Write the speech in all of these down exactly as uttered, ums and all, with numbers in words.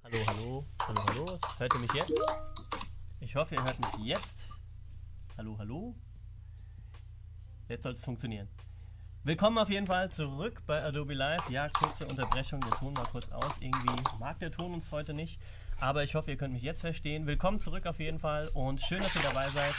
Hallo, hallo, hallo, hallo. Hört ihr mich jetzt? Ich hoffe, ihr hört mich jetzt. Hallo, hallo. Jetzt sollte es funktionieren. Willkommen auf jeden Fall zurück bei Adobe Live. Ja, kurze Unterbrechung, der Ton war kurz aus. Irgendwie mag der Ton uns heute nicht. Aber ich hoffe, ihr könnt mich jetzt verstehen. Willkommen zurück auf jeden Fall und schön, dass ihr dabei seid.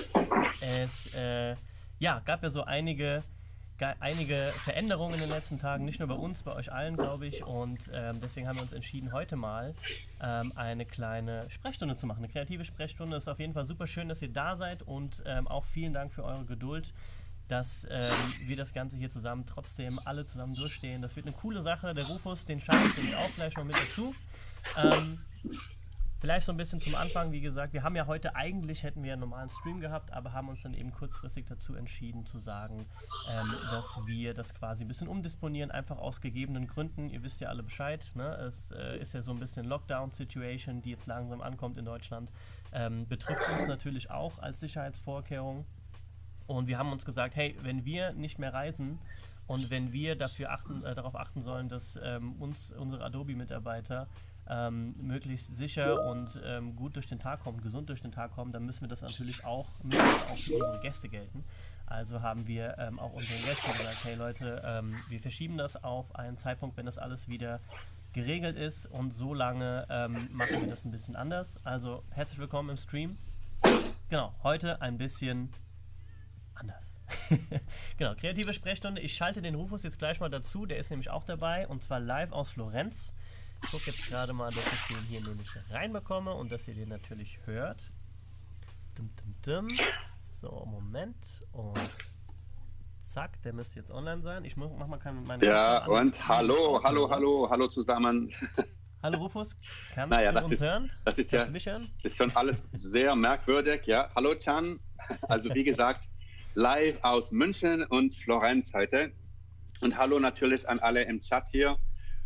Es äh, ja, gab ja so einige... einige Veränderungen in den letzten Tagen, nicht nur bei uns, bei euch allen, glaube ich, und ähm, deswegen haben wir uns entschieden, heute mal ähm, eine kleine Sprechstunde zu machen, eine kreative Sprechstunde. Es ist auf jeden Fall super schön, dass ihr da seid und ähm, auch vielen Dank für eure Geduld, dass ähm, wir das Ganze hier zusammen trotzdem alle zusammen durchstehen. Das wird eine coole Sache. Der Rufus, den schalte ich nämlich auch gleich noch mit dazu. Ähm, Vielleicht so ein bisschen zum Anfang, wie gesagt, wir haben ja heute, eigentlich hätten wir einen normalen Stream gehabt, aber haben uns dann eben kurzfristig dazu entschieden zu sagen, ähm, dass wir das quasi ein bisschen umdisponieren, einfach aus gegebenen Gründen. Ihr wisst ja alle Bescheid, ne? Es äh, ist ja so ein bisschen Lockdown-Situation, die jetzt langsam ankommt in Deutschland, ähm, betrifft uns natürlich auch als Sicherheitsvorkehrung. Und wir haben uns gesagt, hey, wenn wir nicht mehr reisen und wenn wir dafür achten, äh, darauf achten sollen, dass ähm, uns unsere Adobe-Mitarbeiter Ähm, möglichst sicher und ähm, gut durch den Tag kommen, gesund durch den Tag kommen, dann müssen wir das natürlich auch, müssen das auch für unsere Gäste gelten. Also haben wir ähm, auch unseren Gästen gesagt, hey Leute, ähm, wir verschieben das auf einen Zeitpunkt, wenn das alles wieder geregelt ist, und so lange ähm, machen wir das ein bisschen anders. Also herzlich willkommen im Stream. Genau, heute ein bisschen anders. Genau, kreative Sprechstunde. Ich schalte den Rufus jetzt gleich mal dazu, der ist nämlich auch dabei, und zwar live aus Florenz. Ich gucke jetzt gerade mal, dass ich den hier nämlich reinbekomme und dass ihr den natürlich hört. Dum, dum, dum. So, Moment. Und zack, der müsste jetzt online sein. Ich mach mal meine... Ja, und hallo, hallo, hallo, hallo zusammen. Hallo Rufus, kannst naja, du uns ist, hören? Das ist kannst ja du mich hören? Das ist schon alles sehr merkwürdig. Ja, hallo Can. Also wie gesagt, live aus München und Florenz heute. Und hallo natürlich an alle im Chat hier.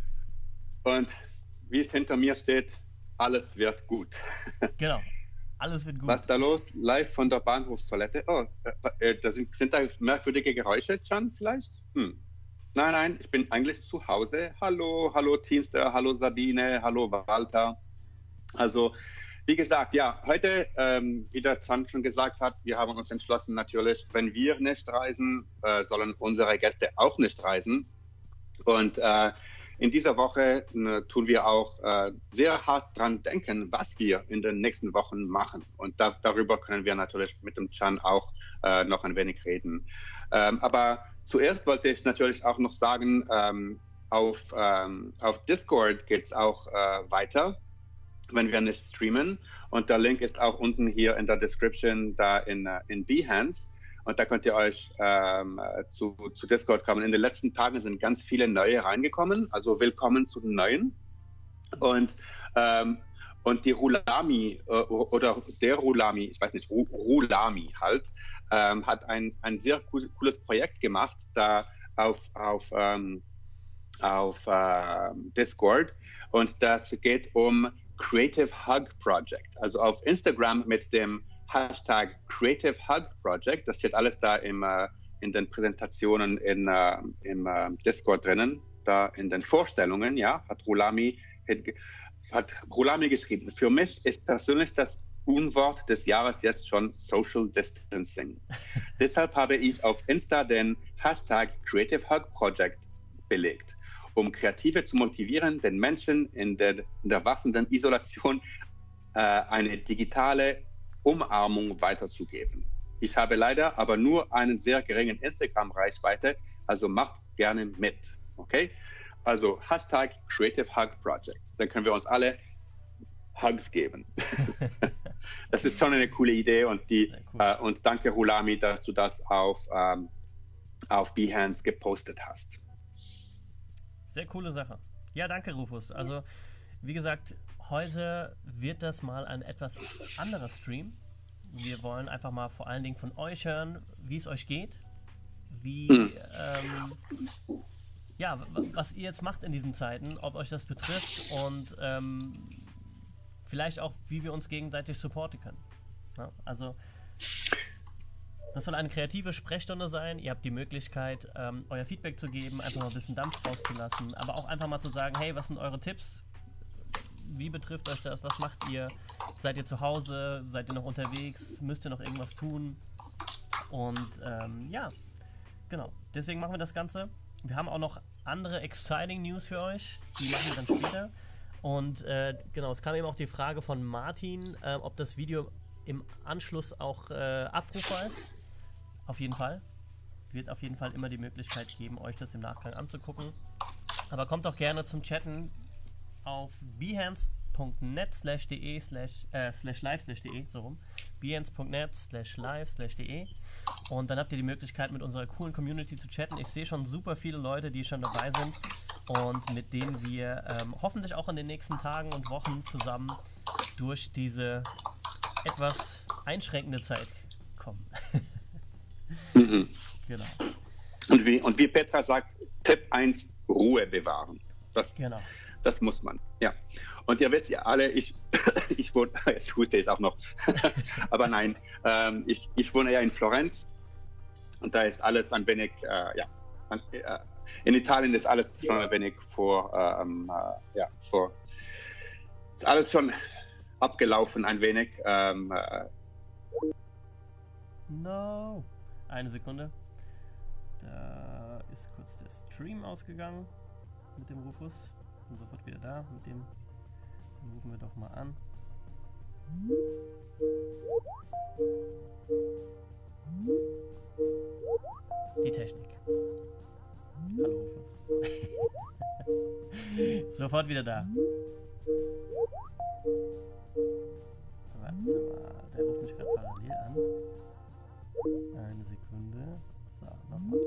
Und wie es hinter mir steht, alles wird gut. Genau, alles wird gut. Was ist da los? Live von der Bahnhofstoilette. Oh, äh, da sind, sind da merkwürdige Geräusche, Can, vielleicht? Hm. Nein, nein, ich bin eigentlich zu Hause. Hallo, hallo Teamster, hallo Sabine, hallo Walter. Also, wie gesagt, ja, heute, ähm, wie der Can schon gesagt hat, wir haben uns entschlossen, natürlich, wenn wir nicht reisen, äh, sollen unsere Gäste auch nicht reisen. Und äh, in dieser Woche ne, tun wir auch äh, sehr hart dran denken, was wir in den nächsten Wochen machen. Und da, darüber können wir natürlich mit dem Can auch äh, noch ein wenig reden. Ähm, aber zuerst wollte ich natürlich auch noch sagen, ähm, auf, ähm, auf Discord geht es auch äh, weiter, wenn wir nicht streamen. Und der Link ist auch unten hier in der Description da in, uh, in Behance. Und da könnt ihr euch ähm, zu, zu Discord kommen. In den letzten Tagen sind ganz viele neue reingekommen. Also willkommen zu den Neuen. Und, ähm, und die Rulami äh, oder der Rulami, ich weiß nicht, Rulami halt, ähm, hat ein, ein sehr cool, cooles Projekt gemacht da auf, auf, ähm, auf äh, Discord. Und das geht um Creative Hug Project. Also auf Instagram mit dem Hashtag Creative Hug Project. Das steht alles da im, äh, in den Präsentationen in, äh, im äh, Discord drinnen, da in den Vorstellungen, ja, hat Rulami, hat Rulami geschrieben. Für mich ist persönlich das Unwort des Jahres jetzt schon Social Distancing. Deshalb habe ich auf Insta den Hashtag Creative Hug Project belegt, um Kreative zu motivieren, den Menschen in der, in der wachsenden Isolation äh, eine digitale Umarmung weiterzugeben. Ich habe leider aber nur einen sehr geringen Instagram-Reichweite, also macht gerne mit. Okay? Also Hashtag Creative Hug Project. Dann können wir uns alle Hugs geben. Das ist schon eine coole Idee, und die cool. äh, und danke Rulami, dass du das auf, ähm, auf Behance gepostet hast. Sehr coole Sache. Ja, danke Rufus. Also wie gesagt, heute wird das mal ein etwas anderer Stream. Wir wollen einfach mal vor allen Dingen von euch hören, wie es euch geht, wie, ähm, ja, was ihr jetzt macht in diesen Zeiten, ob euch das betrifft, und ähm, vielleicht auch, wie wir uns gegenseitig supporten können. Ja, also das soll eine kreative Sprechstunde sein. Ihr habt die Möglichkeit, ähm, euer Feedback zu geben, einfach mal ein bisschen Dampf rauszulassen, aber auch einfach mal zu sagen, hey, was sind eure Tipps? wie betrifft euch das? Was macht ihr? Seid ihr zu Hause? Seid ihr noch unterwegs? Müsst ihr noch irgendwas tun? Und ähm, ja, genau. Deswegen machen wir das Ganze. Wir haben auch noch andere exciting News für euch. Die machen wir dann später. Und äh, genau, es kam eben auch die Frage von Martin, äh, ob das Video im Anschluss auch äh, abrufbar ist. Auf jeden Fall. Wird auf jeden Fall immer die Möglichkeit geben, euch das im Nachgang anzugucken. Aber kommt doch gerne zum Chatten auf behance.net slash de slash äh, slash live slash de, so rum. behance.net slash live slash de. Und dann habt ihr die Möglichkeit, mit unserer coolen Community zu chatten. Ich sehe schon super viele Leute, die schon dabei sind und mit denen wir ähm, hoffentlich auch in den nächsten Tagen und Wochen zusammen durch diese etwas einschränkende Zeit kommen. Mhm. Genau. Und wie, und wie Petra sagt, Tipp eins, Ruhe bewahren. Das, Genau. das muss man, ja. Und ihr wisst ja alle, ich, ich wohne, jetzt huste ich auch noch, aber nein, ähm, ich, ich wohne ja in Florenz und da ist alles ein wenig, äh, ja, an, äh, in Italien ist alles schon ein wenig vor, ähm, äh, ja, vor, ist alles schon abgelaufen ein wenig. Ähm, äh, No. Eine Sekunde. Da ist kurz der Stream ausgegangen mit dem Rufus. Und sofort wieder da. Mit dem den rufen wir doch mal an. Die Technik. Hallo Rufus. Sofort wieder da. Warte mal, der ruft mich gerade parallel an. Eine Sekunde. So, nochmal.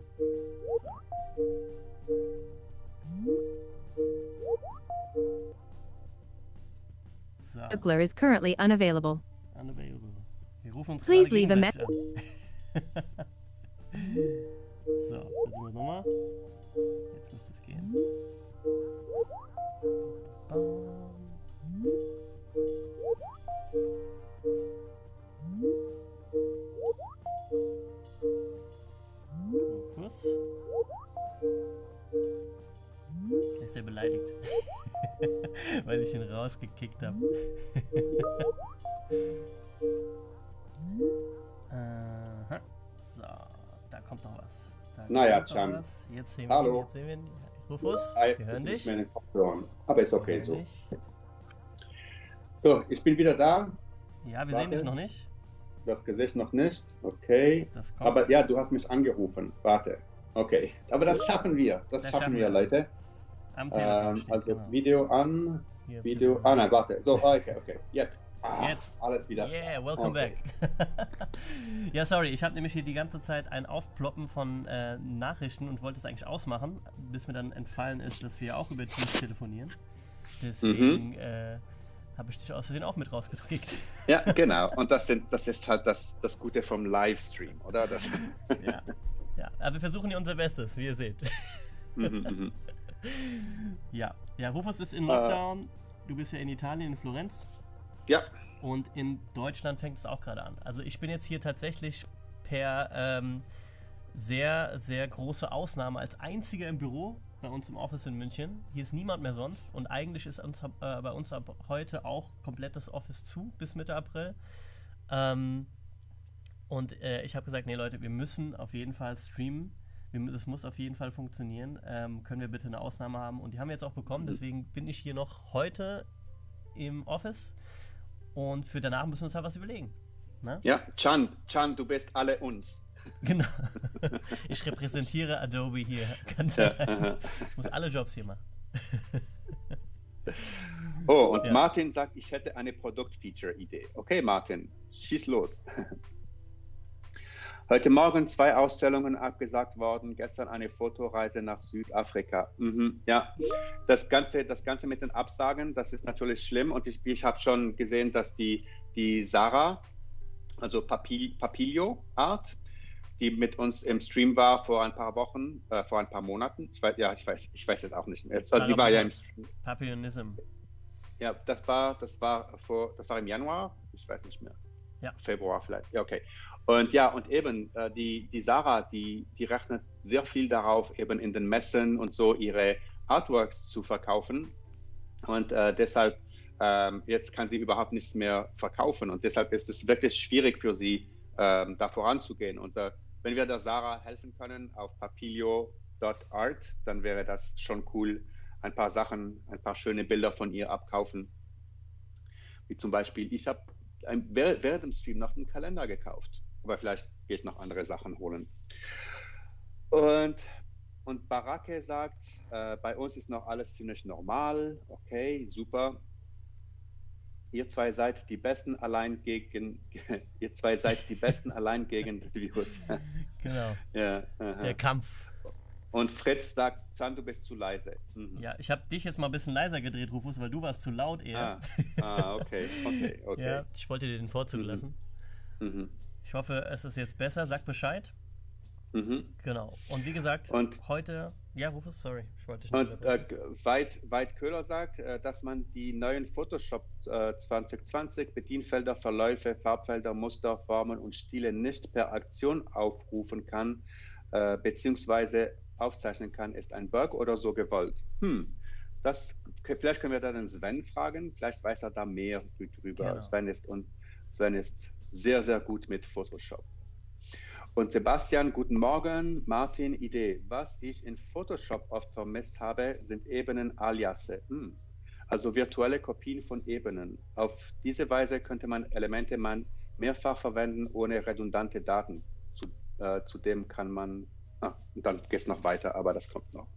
So. So. Buckler is currently unavailable. Unavailable. Wir rufen uns Please gerade leave a gegenseitig an. So, versuchen wir es nochmal. Jetzt müsste es gehen. Rufus. Vielleicht ist er beleidigt. Weil ich ihn rausgekickt habe. Aha. So, da kommt noch was. Da Naja, kommt noch Can. was. Jetzt sehen Hallo. wir ihn, jetzt sehen wir ihn. Rufus, Ei, wir hören ist dich. nicht mehr in den Kopfhörern. Aber ist okay Wir so. hören dich. So, ich bin wieder da. Ja, wir Warte. sehen dich noch nicht. Das Gesicht noch nicht. Okay. Das kommt. Aber ja, du hast mich angerufen. Warte. Okay. Aber das schaffen wir. Das, Das schaffen schaffen wir, wir. Leute. Am Telefon Ähm, steht, also genau. Video an. Hier, Video. bitte. Ah nein, warte. So, okay, okay. Jetzt. Ah, Jetzt. Alles wieder. Yeah, welcome Okay. back. Ja, sorry, ich habe nämlich hier die ganze Zeit ein Aufploppen von äh, Nachrichten und wollte es eigentlich ausmachen, bis mir dann entfallen ist, dass wir auch über Teams telefonieren. Deswegen Mhm. äh, habe ich dich aus Versehen auch mit rausgekriegt. Ja, genau. Und das, sind, das ist halt das, das Gute vom Livestream, oder? Das, Ja, ja, aber wir versuchen hier unser Bestes, wie ihr seht. mhm, mhm. Ja, ja, Rufus ist in Lockdown. Du bist ja in Italien, in Florenz. Ja, Und in Deutschland fängt es auch gerade an. Also ich bin jetzt hier tatsächlich per ähm, sehr, sehr große Ausnahme als einziger im Büro bei uns im Office in München. Hier ist niemand mehr sonst und eigentlich ist uns, äh, bei uns ab heute auch komplett das Office zu bis Mitte April. Ähm, und äh, ich habe gesagt, nee Leute, wir müssen auf jeden Fall streamen. Wir, das muss auf jeden Fall funktionieren. Ähm, können wir bitte eine Ausnahme haben? Und die haben wir jetzt auch bekommen. Deswegen bin ich hier noch heute im Office. Und für danach müssen wir uns halt was überlegen. Ne? ja. Can, Can, du bist alle uns. Genau. Ich repräsentiere Adobe hier. Ganz Ja, allein. aha. Ich muss alle Jobs hier machen. Oh, und Ja. Martin sagt, ich hätte eine Produktfeature-Idee. Okay, Martin, schieß los. Heute Morgen zwei Ausstellungen abgesagt worden, gestern eine Fotoreise nach Südafrika. Mhm, ja, das Ganze, das Ganze mit den Absagen, das ist natürlich schlimm und ich, ich habe schon gesehen, dass die, die Sarah, also Papil, Papilio Art, die mit uns im Stream war vor ein paar Wochen, äh, vor ein paar Monaten, ich weiß, ja, ich weiß, ich weiß jetzt auch nicht mehr. Also, die war ja im, Papillonism. ja, das war, das war vor, das war im Januar, ich weiß nicht mehr. Ja. Februar vielleicht, ja, okay. Und ja, und eben, äh, die, die Sarah, die, die rechnet sehr viel darauf, eben in den Messen und so ihre Artworks zu verkaufen. Und äh, deshalb, ähm, jetzt kann sie überhaupt nichts mehr verkaufen. Und deshalb ist es wirklich schwierig für sie, ähm, da voranzugehen. Und äh, wenn wir der Sarah helfen können auf papilio Punkt art, dann wäre das schon cool. Ein paar Sachen, ein paar schöne Bilder von ihr abkaufen. Wie zum Beispiel, ich habe während dem Stream noch einen Kalender gekauft. Aber vielleicht gehe ich noch andere Sachen holen. Und, und Barake sagt, äh, bei uns ist noch alles ziemlich normal. Okay, super. Ihr zwei seid die Besten allein gegen, ihr zwei seid die Besten allein gegen den Virus. Genau. Ja, aha. Der Kampf. Und Fritz sagt, Can, du bist zu leise. Mhm. Ja, ich habe dich jetzt mal ein bisschen leiser gedreht, Rufus, weil du warst zu laut eher. Ah, ah okay, okay, okay. Ja, ich wollte dir den Vorzug Mhm. lassen. Mhm. Ich hoffe, es ist jetzt besser. Sag Bescheid. Mhm. Genau. Und wie gesagt, Und- heute... Ja, Rufus, sorry. Ich wollte dich nicht Und äh, unterbrechen. Veit, Veit Köhler sagt, äh, dass man die neuen Photoshop äh, zwanzig zwanzig Bedienfelder, Verläufe, Farbfelder, Muster, Formen und Stile nicht per Aktion aufrufen kann, äh, beziehungsweise aufzeichnen kann, ist ein Bug oder so gewollt. Hm, das, vielleicht können wir da den Sven fragen, vielleicht weiß er da mehr drüber. Genau. Sven ist, und Sven ist sehr, sehr gut mit Photoshop. Und Sebastian, guten Morgen. Martin, Idee. Was ich in Photoshop oft vermisst habe, sind Ebenen-Aliasse. Hm. Also virtuelle Kopien von Ebenen. Auf diese Weise könnte man Elemente man mehrfach verwenden, ohne redundante Daten. Zu, äh, zudem kann man... Ah, und dann geht es noch weiter, aber das kommt noch.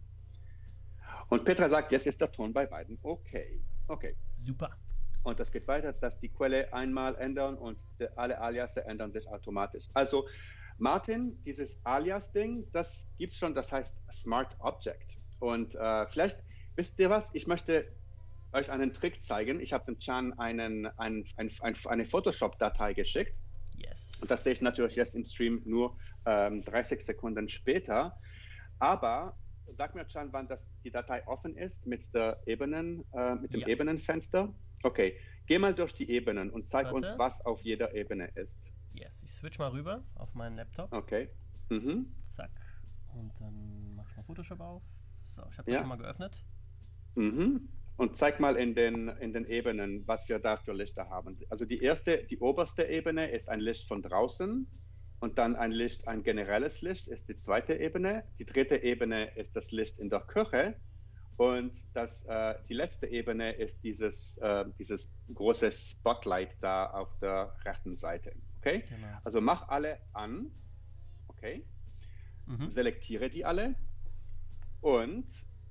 Und Petra sagt, jetzt ist der Ton bei beiden okay. Okay. Super. Und das geht weiter, dass die Quelle einmal ändern und de, alle Aliasse ändern sich automatisch. Also Martin, dieses Alias-Ding, das gibt es schon, das heißt Smart Object. Und äh, vielleicht, wisst ihr was, ich möchte euch einen Trick zeigen. Ich habe dem Can einen, einen, ein, ein, eine Photoshop-Datei geschickt. Yes. Und das sehe ich natürlich jetzt im Stream nur ähm, dreißig Sekunden später. Aber sag mir, Can, wann das, die Datei offen ist mit, der Ebenen, äh, mit dem Ja. Ebenenfenster. Okay, geh mal durch die Ebenen und zeig Warte. uns, was auf jeder Ebene ist. Yes. Ich switch mal rüber auf meinen Laptop. Okay. Mhm. Zack. Und dann mach ich mal Photoshop auf. So, ich habe das Ja. schon mal geöffnet. Mhm. Und zeig mal in den, in den Ebenen, was wir da für Lichter haben. Also die erste, die oberste Ebene ist ein Licht von draußen und dann ein Licht, ein generelles Licht ist die zweite Ebene. Die dritte Ebene ist das Licht in der Küche und das, äh, die letzte Ebene ist dieses, äh, dieses große Spotlight da auf der rechten Seite. Okay? Genau. Also mach alle an. Okay? Mhm. Selektiere die alle und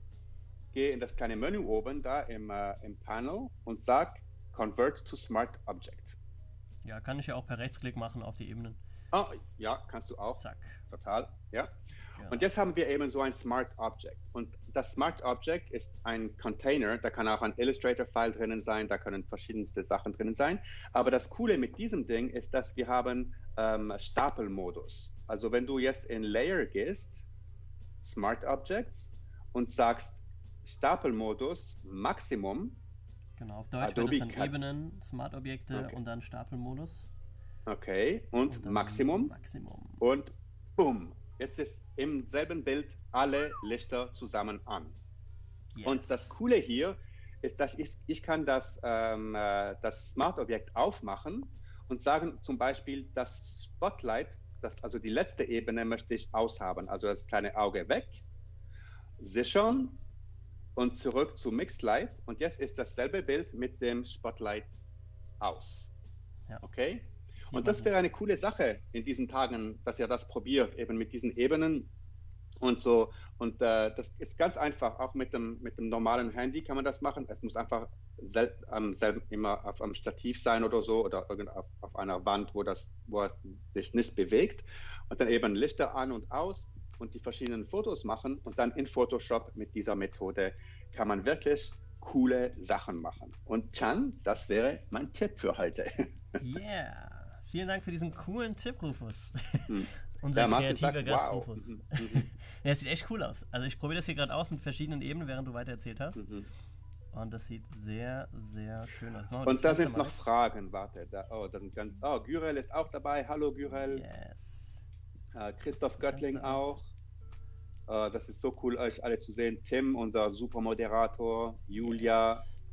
gehe in das kleine Menü oben da im, äh, im Panel und sag Convert to Smart Object. Ja, kann ich ja auch per Rechtsklick machen auf die Ebenen. Oh, ja, kannst du auch. Zack. Total, ja. Genau. Und jetzt haben wir eben so ein Smart Object. Und das Smart Object ist ein Container, da kann auch ein Illustrator-File drinnen sein, da können verschiedenste Sachen drinnen sein. Aber das Coole mit diesem Ding ist, dass wir haben ähm, Stapelmodus. Also wenn du jetzt in Layer gehst, Smart Objects, und sagst Stapelmodus Maximum. Genau, auf Deutsch Adobe wäre das dann Cut. Ebenen, Smart-Objekte Okay. und dann Stapelmodus. Okay, und, Und dann Maximum. Maximum. Und boom, jetzt ist im selben Bild alle Lichter zusammen an. Yes. Und das Coole hier ist, dass ich, ich kann das, ähm, äh, das Smart-Objekt aufmachen und sagen zum Beispiel, das Spotlight, das, also die letzte Ebene möchte ich aushaben, also das kleine Auge weg, sichern und zurück zu Mixed Light. Und jetzt ist dasselbe Bild mit dem Spotlight aus. Ja. Okay? Sieht Und man das so. wäre eine coole Sache in diesen Tagen, dass ihr das probiert, eben mit diesen Ebenen und so. Und äh, das ist ganz einfach, auch mit dem, mit dem normalen Handy kann man das machen. Es muss einfach sel am selben, immer auf einem Stativ sein oder so oder irgend auf, auf einer Wand, wo, das, wo es sich nicht bewegt. Und dann eben Lichter an und aus und die verschiedenen Fotos machen. Und dann in Photoshop mit dieser Methode kann man wirklich coole Sachen machen. Und Can, das wäre mein Tipp für heute. Yeah. Vielen Dank für diesen coolen Tipp, Rufus. Hm. Unser Ja, Martin kreativer sagt, Gast, wow. Rufus. Mhm, mhm, Ja, es sieht echt cool aus. Also ich probiere das hier gerade aus mit verschiedenen Ebenen, während du weiter erzählt hast. mhm. Und das sieht sehr, sehr schön aus. Machen wir das Und da Fenster sind mal noch weg. Fragen, warte. Da, oh, da sind ganz, oh, Gürel ist auch dabei. Hallo Gürel. Yes. Äh, Christoph Das Göttling Fenster auch. Äh, das ist so cool, euch alle zu sehen. Tim, unser super Moderator. Julia.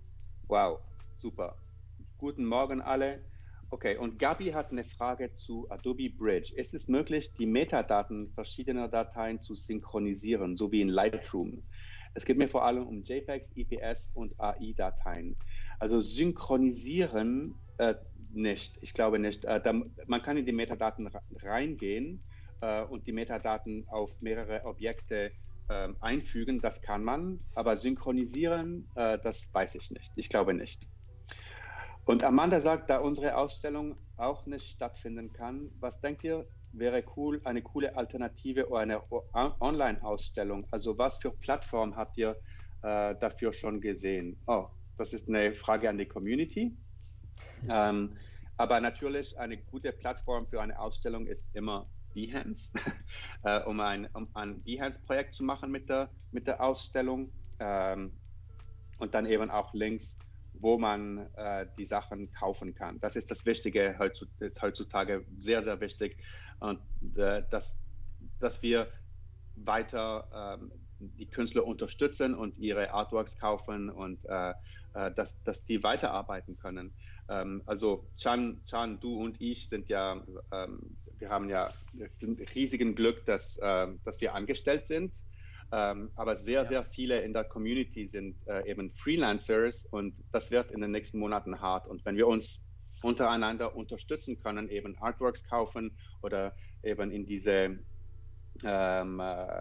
Wow, super. Guten Morgen alle. Okay, und Gabi hat eine Frage zu Adobe Bridge. Ist es möglich, die Metadaten verschiedener Dateien zu synchronisieren, so wie in Lightroom? Es geht mir vor allem um JPEGs, I P S und A I-Dateien. Also synchronisieren äh, nicht, ich glaube nicht. Äh, da, man kann in die Metadaten reingehen äh, und die Metadaten auf mehrere Objekte äh, einfügen. Das kann man, aber synchronisieren, äh, das weiß ich nicht. Ich glaube nicht. Und Amanda sagt, da unsere Ausstellung auch nicht stattfinden kann, was denkt ihr, wäre cool, eine coole Alternative oder eine Online-Ausstellung? Also was für Plattformen habt ihr äh, dafür schon gesehen? Oh, das ist eine Frage an die Community. Ähm, aber natürlich eine gute Plattform für eine Ausstellung ist immer Behance, äh, um ein, um ein Behance-Projekt zu machen mit der, mit der Ausstellung. Ähm, und dann eben auch Links, wo man äh, die Sachen kaufen kann. Das ist das Wichtige heutzutage, sehr, sehr wichtig. Und äh, dass, dass wir weiter ähm, die Künstler unterstützen und ihre Artworks kaufen und äh, äh, dass, dass die weiterarbeiten können. Ähm, also Can, Can, du und ich sind ja, ähm, wir haben ja den riesigen Glück, dass, äh, dass wir angestellt sind. Ähm, aber sehr, ja. sehr viele in der Community sind äh, eben Freelancers und das wird in den nächsten Monaten hart. Und wenn wir uns untereinander unterstützen können, eben Artworks kaufen oder eben in diese ähm,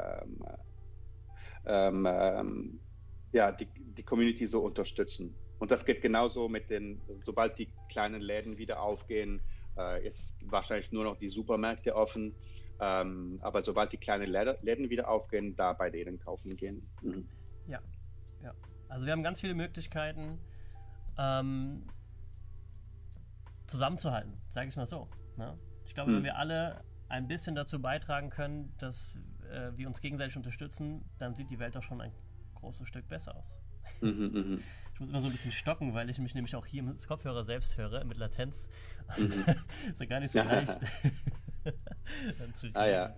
ähm, ähm, ja, die, die Community so unterstützen. Und das geht genauso mit den, sobald die kleinen Läden wieder aufgehen, äh, ist wahrscheinlich nur noch die Supermärkte offen. Ähm, aber sobald die kleinen Läden wieder aufgehen, da bei denen kaufen gehen. Mhm. Ja, ja. Also wir haben ganz viele Möglichkeiten, ähm, zusammenzuhalten, sage ich mal so. Ne? Ich glaube, mhm. wenn wir alle ein bisschen dazu beitragen können, dass äh, wir uns gegenseitig unterstützen, dann sieht die Welt doch schon ein großes Stück besser aus. Mhm, mh. Ich muss immer so ein bisschen stocken, weil ich mich nämlich auch hier im Kopfhörer selbst höre, mit Latenz. Mhm. Ist ja gar nicht so leicht. Dann zu ah ja.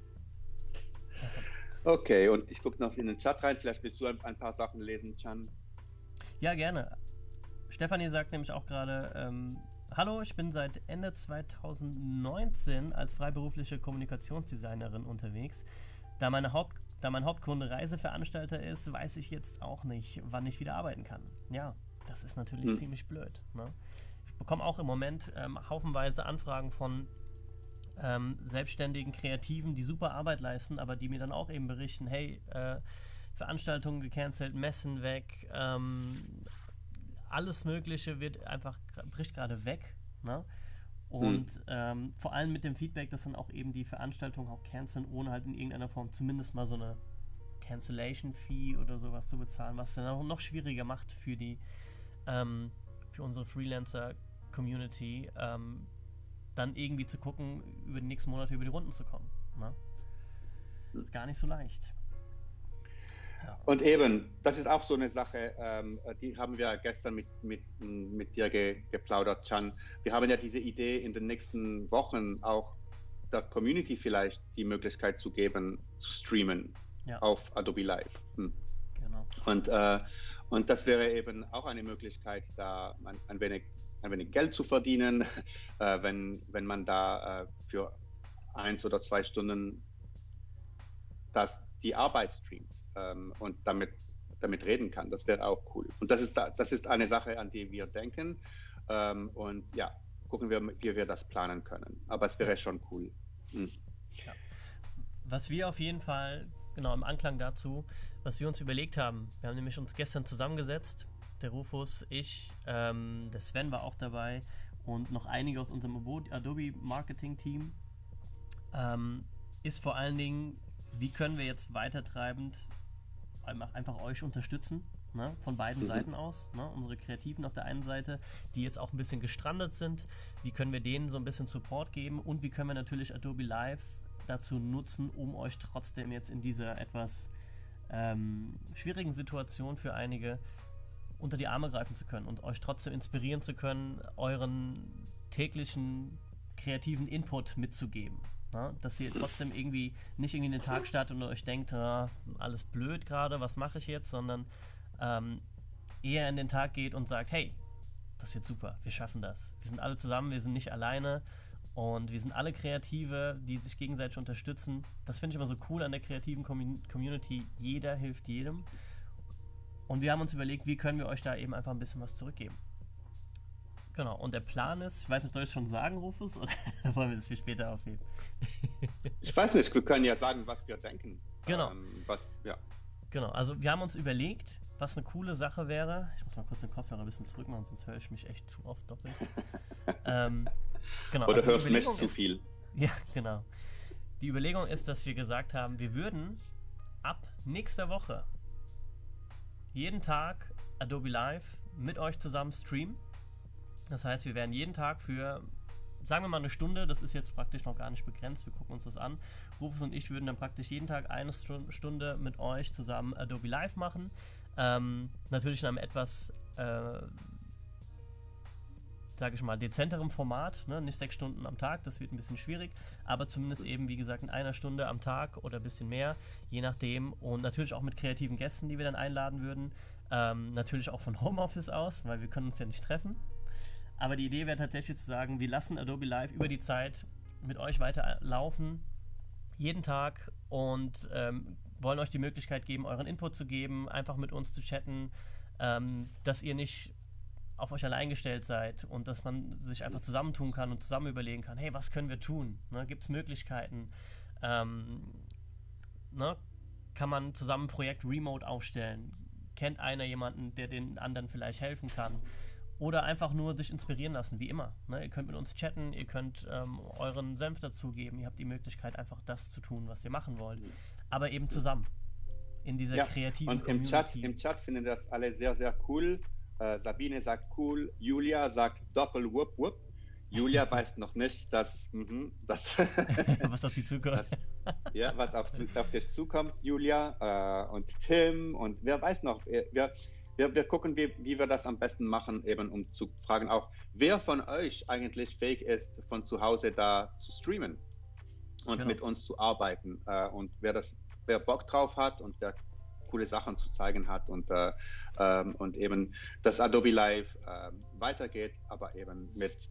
Okay, und ich gucke noch in den Chat rein. Vielleicht willst du ein, ein paar Sachen lesen, Can. Ja, gerne. Stefanie sagt nämlich auch gerade, ähm, hallo, ich bin seit Ende zweitausendneunzehn als freiberufliche Kommunikationsdesignerin unterwegs. Da, meine Haupt, da mein Hauptkunde Reiseveranstalter ist, weiß ich jetzt auch nicht, wann ich wieder arbeiten kann. Ja, das ist natürlich hm. ziemlich blöd. Ne? Ich bekomme auch im Moment ähm, haufenweise Anfragen von ähm, selbstständigen Kreativen, die super Arbeit leisten, aber die mir dann auch eben berichten, hey, äh, Veranstaltungen gecancelt, Messen weg, ähm, alles Mögliche wird einfach, bricht gerade weg. Ne? Und mhm. ähm, vor allem mit dem Feedback, dass dann auch eben die Veranstaltungen auch canceln, ohne halt in irgendeiner Form zumindest mal so eine Cancellation-Fee oder sowas zu bezahlen, was dann auch noch schwieriger macht für die, ähm, für unsere Freelancer-Community, ähm, dann irgendwie zu gucken, über die nächsten Monate über die Runden zu kommen. Ne? Mhm. Ist gar nicht so leicht. Ja. Und eben, das ist auch so eine Sache, ähm, die haben wir gestern mit, mit, mit dir ge, geplaudert, Can. Wir haben ja diese Idee, in den nächsten Wochen auch der Community vielleicht die Möglichkeit zu geben, zu streamen ja. auf Adobe Live. Hm. Genau. Und, äh, und das wäre eben auch eine Möglichkeit, da ein, ein, wenig, ein wenig Geld zu verdienen, äh, wenn, wenn man da äh, für eins oder zwei Stunden das, die Arbeit streamt. Ähm, und damit, damit reden kann. Das wäre auch cool. Und das ist, das ist eine Sache, an die wir denken. Ähm, und ja, gucken wir, wie wir das planen können. Aber es wäre schon cool. Hm. Ja. Was wir auf jeden Fall, genau im Anklang dazu, was wir uns überlegt haben, wir haben nämlich uns gestern zusammengesetzt, der Rufus, ich, ähm, der Sven war auch dabei und noch einige aus unserem Adobe Marketing Team, ähm, ist vor allen Dingen, wie können wir jetzt weitertreibend einfach euch unterstützen, ne, von beiden mhm. Seiten aus, ne, unsere Kreativen auf der einen Seite, die jetzt auch ein bisschen gestrandet sind, wie können wir denen so ein bisschen Support geben und wie können wir natürlich Adobe Live dazu nutzen, um euch trotzdem jetzt in dieser etwas ähm, schwierigen Situation für einige unter die Arme greifen zu können und euch trotzdem inspirieren zu können, euren täglichen kreativen Input mitzugeben. Na, dass ihr trotzdem irgendwie nicht irgendwie den Tag startet und euch denkt, ah, alles blöd gerade, was mache ich jetzt, sondern ähm, eher in den Tag geht und sagt, hey, das wird super, wir schaffen das. Wir sind alle zusammen, wir sind nicht alleine und wir sind alle Kreative, die sich gegenseitig unterstützen. Das finde ich immer so cool an der kreativen Community. Jeder hilft jedem. Und wir haben uns überlegt, wie können wir euch da eben einfach ein bisschen was zurückgeben. Genau, und der Plan ist, ich weiß nicht, soll ich es schon sagen, Rufus, oder wollen wir das für später aufheben? Ich weiß nicht, wir können ja sagen, was wir denken. Genau. Ähm, was, ja. Genau, also wir haben uns überlegt, was eine coole Sache wäre. Ich muss mal kurz den Kopfhörer ein bisschen zurück machen, sonst höre ich mich echt zu oft doppelt. ähm, genau, Oder also hörst mich ist, zu viel. Ja, genau. Die Überlegung ist, dass wir gesagt haben, wir würden ab nächster Woche jeden Tag Adobe Live mit euch zusammen streamen. Das heißt, wir werden jeden Tag für, sagen wir mal eine Stunde, das ist jetzt praktisch noch gar nicht begrenzt, wir gucken uns das an. Rufus und ich würden dann praktisch jeden Tag eine Stunde mit euch zusammen Adobe Live machen. Ähm, natürlich in einem etwas, äh, sage ich mal, dezenterem Format, ne? Nicht sechs Stunden am Tag, das wird ein bisschen schwierig, aber zumindest eben, wie gesagt, in einer Stunde am Tag oder ein bisschen mehr, je nachdem. Und natürlich auch mit kreativen Gästen, die wir dann einladen würden. Ähm, natürlich auch von Homeoffice aus, weil wir können uns ja nicht treffen. Aber die Idee wäre tatsächlich zu sagen, wir lassen Adobe Live über die Zeit mit euch weiter laufen, jeden Tag, und ähm, wollen euch die Möglichkeit geben, euren Input zu geben, einfach mit uns zu chatten, ähm, dass ihr nicht auf euch allein gestellt seid und dass man sich einfach zusammentun kann und zusammen überlegen kann, hey, was können wir tun? Ne, gibt es Möglichkeiten? Ähm, ne, kann man zusammen ein Projekt remote aufstellen? Kennt einer jemanden, der den anderen vielleicht helfen kann? Oder einfach nur sich inspirieren lassen, wie immer. Ne? Ihr könnt mit uns chatten, ihr könnt ähm, euren Senf dazugeben, ihr habt die Möglichkeit, einfach das zu tun, was ihr machen wollt. Aber eben zusammen, in dieser ja, kreativen und Community. Im Chat, im Chat finden das alle sehr, sehr cool. Äh, Sabine sagt cool, Julia sagt doppel wupp wupp. Julia weiß noch nicht, dass... Mh, das was auf sie zukommt. Das, ja, was auf, auf dich zukommt, Julia. Äh, und Tim und wer weiß noch, wir... Wir, wir gucken, wie, wie wir das am besten machen, eben um zu fragen auch, wer von euch eigentlich fähig ist, von zu Hause da zu streamen und genau. mit uns zu arbeiten. Äh, und wer das, wer Bock drauf hat und wer coole Sachen zu zeigen hat und, äh, ähm, und eben das Adobe Live äh, weitergeht, aber eben mit,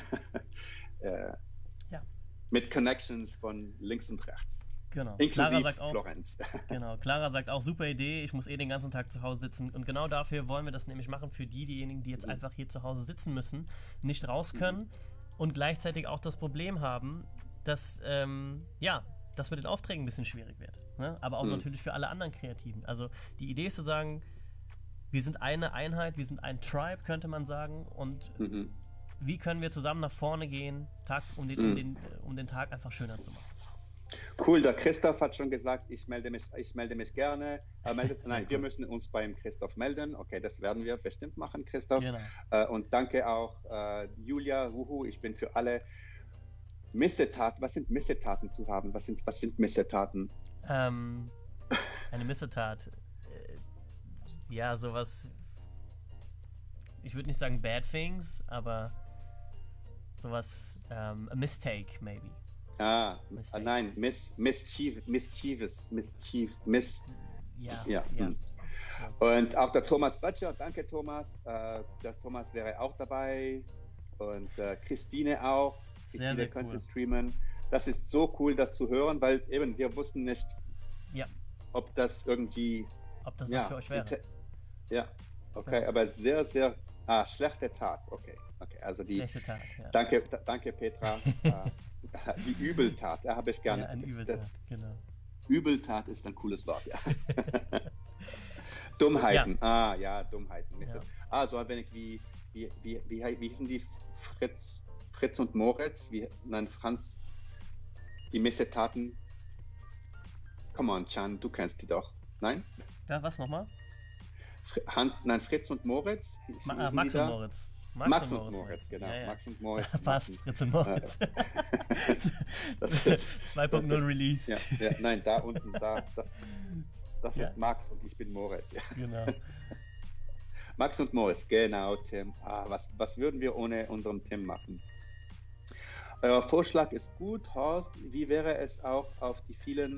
äh, ja. mit Connections von links und rechts. Genau. Inklusive Clara sagt auch, Florenz. Genau, Clara sagt auch, super Idee, ich muss eh den ganzen Tag zu Hause sitzen. Und genau dafür wollen wir das nämlich machen, für die, diejenigen, die jetzt mhm. einfach hier zu Hause sitzen müssen, nicht raus können mhm. und gleichzeitig auch das Problem haben, dass, ähm, ja, das mit den Aufträgen ein bisschen schwierig wird. Ne? Aber auch mhm. natürlich für alle anderen Kreativen. Also die Idee ist zu sagen, wir sind eine Einheit, wir sind ein Tribe, könnte man sagen. Und mhm. wie können wir zusammen nach vorne gehen, Tag, um, den, mhm. um, den, um den Tag einfach schöner zu machen. Cool, der Christoph hat schon gesagt, ich melde mich, ich melde mich gerne. Äh, meldet, nein, cool. Wir müssen uns beim Christoph melden. Okay, das werden wir bestimmt machen, Christoph. Genau. Äh, und danke auch, äh, Julia, wuhu, ich bin für alle Missetaten. Was sind Missetaten zu haben? Was sind, was sind Missetaten? Ähm, eine Missetat. Äh, ja, sowas. Ich würde nicht sagen bad things, aber sowas. Ähm, a mistake, maybe. Ah, ah, nein, miss, mischievous, mischievous, mischief, miss. Ja, ja. ja. Hm. Und auch der Thomas Böttcher, danke Thomas. Äh, der Thomas wäre auch dabei. Und äh, Christine auch. Christine sehr, sehr könnte cool. streamen. Das ist so cool, das zu hören, weil eben wir wussten nicht, ja. ob das irgendwie. Ob das ja, was für euch wäre. Ja, okay, ja. Aber sehr, sehr. Ah, schlechte Tat, okay. Okay, also die. Schlechte Tat, ja. Danke, da, danke Petra. Die Übeltat, da habe ich gerne. Ja, eine Übeltat, das, genau. Übeltat ist ein cooles Wort, ja. Dummheiten, ja. ah ja, Dummheiten. Ja. Ah, so ein wenig wie, wie, wie, wie, wie hießen die Fritz, Fritz und Moritz? Wie, nein, Franz, die Missetaten. Come on, Can, du kennst die doch. Nein? Ja, was nochmal? Hans, nein, Fritz und Moritz. Wie, Ma, äh, Max und Moritz. Max, Max und, und Moritz, Moritz, genau. Ja, ja. Max und Moritz. Fast, Fritz und Moritz. zwei Punkt null Release. Ja, ja, nein, da unten, da, das, das ja. ist Max und ich bin Moritz. Ja. Genau. Max und Moritz, genau, Tim. Ah, was, was würden wir ohne unseren Tim machen? Euer Vorschlag ist gut, Horst. Wie wäre es auch auf die vielen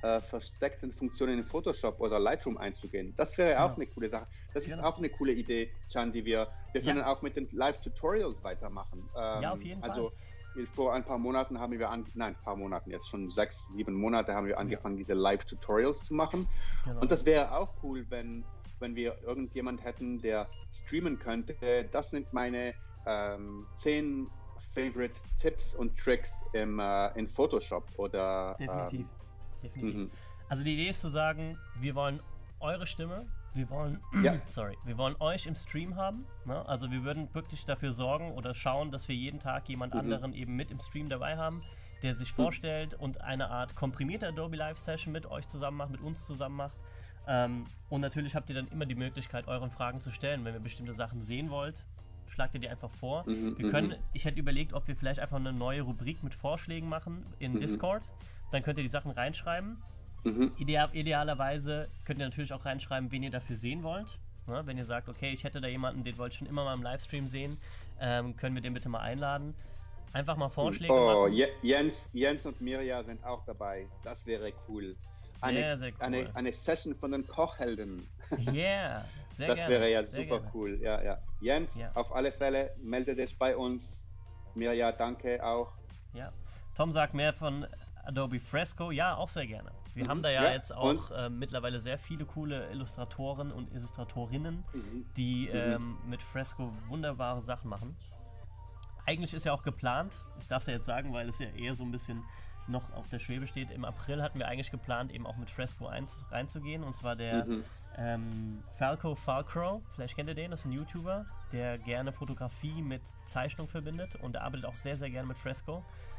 äh, versteckten Funktionen in Photoshop oder Lightroom einzugehen. Das wäre Genau. auch eine coole Sache. Das ist Genau. auch eine coole Idee, Can, die wir, wir können Ja. auch mit den Live-Tutorials weitermachen. Ähm, Ja, auf jeden also, vor ein paar Monaten haben wir, an, nein, ein paar Monaten, jetzt schon sechs, sieben Monate haben wir angefangen, diese Live-Tutorials zu machen. Genau. Und das wäre auch cool, wenn, wenn wir irgendjemand hätten, der streamen könnte. Das sind meine ähm, zehn Favorite Tipps und Tricks im, äh, in Photoshop oder Definitiv. Ähm, Definitiv. mhm. Also die Idee ist zu sagen, wir wollen eure Stimme, wir wollen, Ja. sorry, wir wollen euch im Stream haben. Ne? Also wir würden wirklich dafür sorgen oder schauen, dass wir jeden Tag jemand Mhm. anderen eben mit im Stream dabei haben, der sich vorstellt und eine Art komprimierte Adobe Live Session mit euch zusammen macht, mit uns zusammen macht. Ähm, und natürlich habt ihr dann immer die Möglichkeit, euren Fragen zu stellen. Wenn ihr bestimmte Sachen sehen wollt, schlagt ihr die einfach vor. Mhm, wir können, mhm. ich hätte überlegt, ob wir vielleicht einfach eine neue Rubrik mit Vorschlägen machen in Mhm. Discord. Dann könnt ihr die Sachen reinschreiben. Mhm. Ideal, idealerweise könnt ihr natürlich auch reinschreiben, wen ihr dafür sehen wollt. Ne? Wenn ihr sagt, okay, ich hätte da jemanden, den wollte ich schon immer mal im Livestream sehen, ähm, können wir den bitte mal einladen. Einfach mal Vorschläge Oh, machen. Je- Jens, Jens und Mirja sind auch dabei. Das wäre cool. Eine, Sehr, sehr cool. eine, eine Session von den Kochhelden. Yeah, sehr Das gerne. wäre ja sehr super gerne. cool. Ja, ja. Jens, Ja. auf alle Fälle, melde dich bei uns. Mirja, danke auch. Ja. Tom sagt mehr von Adobe Fresco. Ja, auch sehr gerne. Wir Mhm. haben da ja, Ja, jetzt auch und? äh, mittlerweile sehr viele coole Illustratoren und Illustratorinnen, Mhm. die Mhm. ähm, mit Fresco wunderbare Sachen machen. Eigentlich ist ja auch geplant, ich darf es ja jetzt sagen, weil es ja eher so ein bisschen noch auf der Schwebe steht, im April hatten wir eigentlich geplant, eben auch mit Fresco ein, reinzugehen, und zwar der Mhm. ähm, Falco Falcrow, vielleicht kennt ihr den, das ist ein YouTuber, der gerne Fotografie mit Zeichnung verbindet, und der arbeitet auch sehr, sehr gerne mit Fresco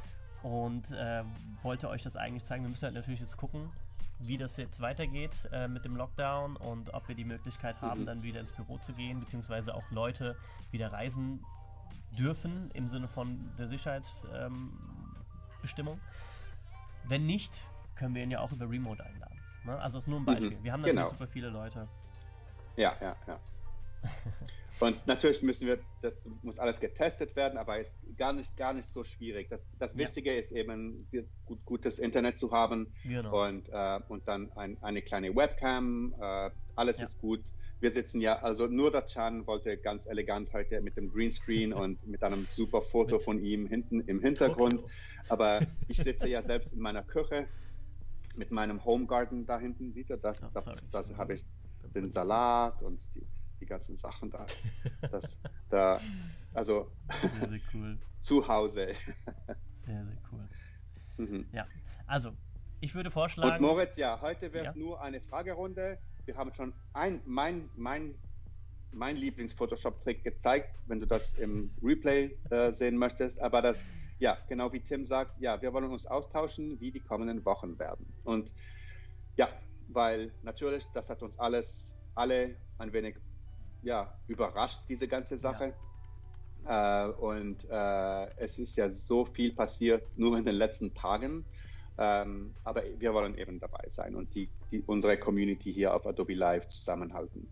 und äh, wollte euch das eigentlich zeigen. Wir müssen halt natürlich jetzt gucken, wie das jetzt weitergeht äh, mit dem Lockdown und ob wir die Möglichkeit haben, Mhm. dann wieder ins Büro zu gehen, beziehungsweise auch Leute wieder reisen dürfen im Sinne von der Sicherheitsbestimmung. Ähm, Bestimmung. Wenn nicht, können wir ihn ja auch über Remote einladen. Ne? Also ist nur ein Beispiel. Mhm, Wir haben natürlich genau. super viele Leute. Ja, ja, ja. Und natürlich müssen wir, das muss alles getestet werden, aber ist gar nicht, gar nicht so schwierig. Das, das Ja. Wichtige ist eben, gut, gutes Internet zu haben Genau. und, äh, und dann ein, eine kleine Webcam. Äh, alles Ja. ist gut. Wir sitzen ja, also nur der Can wollte ganz elegant heute mit dem Greenscreen und mit einem super Foto Mit von ihm hinten im Hintergrund. Tokio. Aber ich sitze ja selbst in meiner Küche mit meinem Home Garden da hinten. Sieht ihr das? Oh, Da, sorry. da habe ich den Salat und die, die ganzen Sachen da. Das, da also Sehr, sehr cool. zu Hause. Sehr, sehr cool. Mhm. Ja, also, ich würde Und vorschlagen... Moritz, ja, heute wird Ja. nur eine Fragerunde. Wir haben schon ein, mein, mein, mein Lieblings-Photoshop-Trick gezeigt, wenn du das im Replay äh, sehen möchtest. Aber das, ja, genau wie Tim sagt, ja, wir wollen uns austauschen, wie die kommenden Wochen werden. Und ja, weil natürlich, das hat uns alles, alle ein wenig, ja, überrascht, diese ganze Sache. Äh, und äh, es ist ja so viel passiert, nur in den letzten Tagen. Ähm, aber wir wollen eben dabei sein und die, die, unsere Community hier auf Adobe Live zusammenhalten.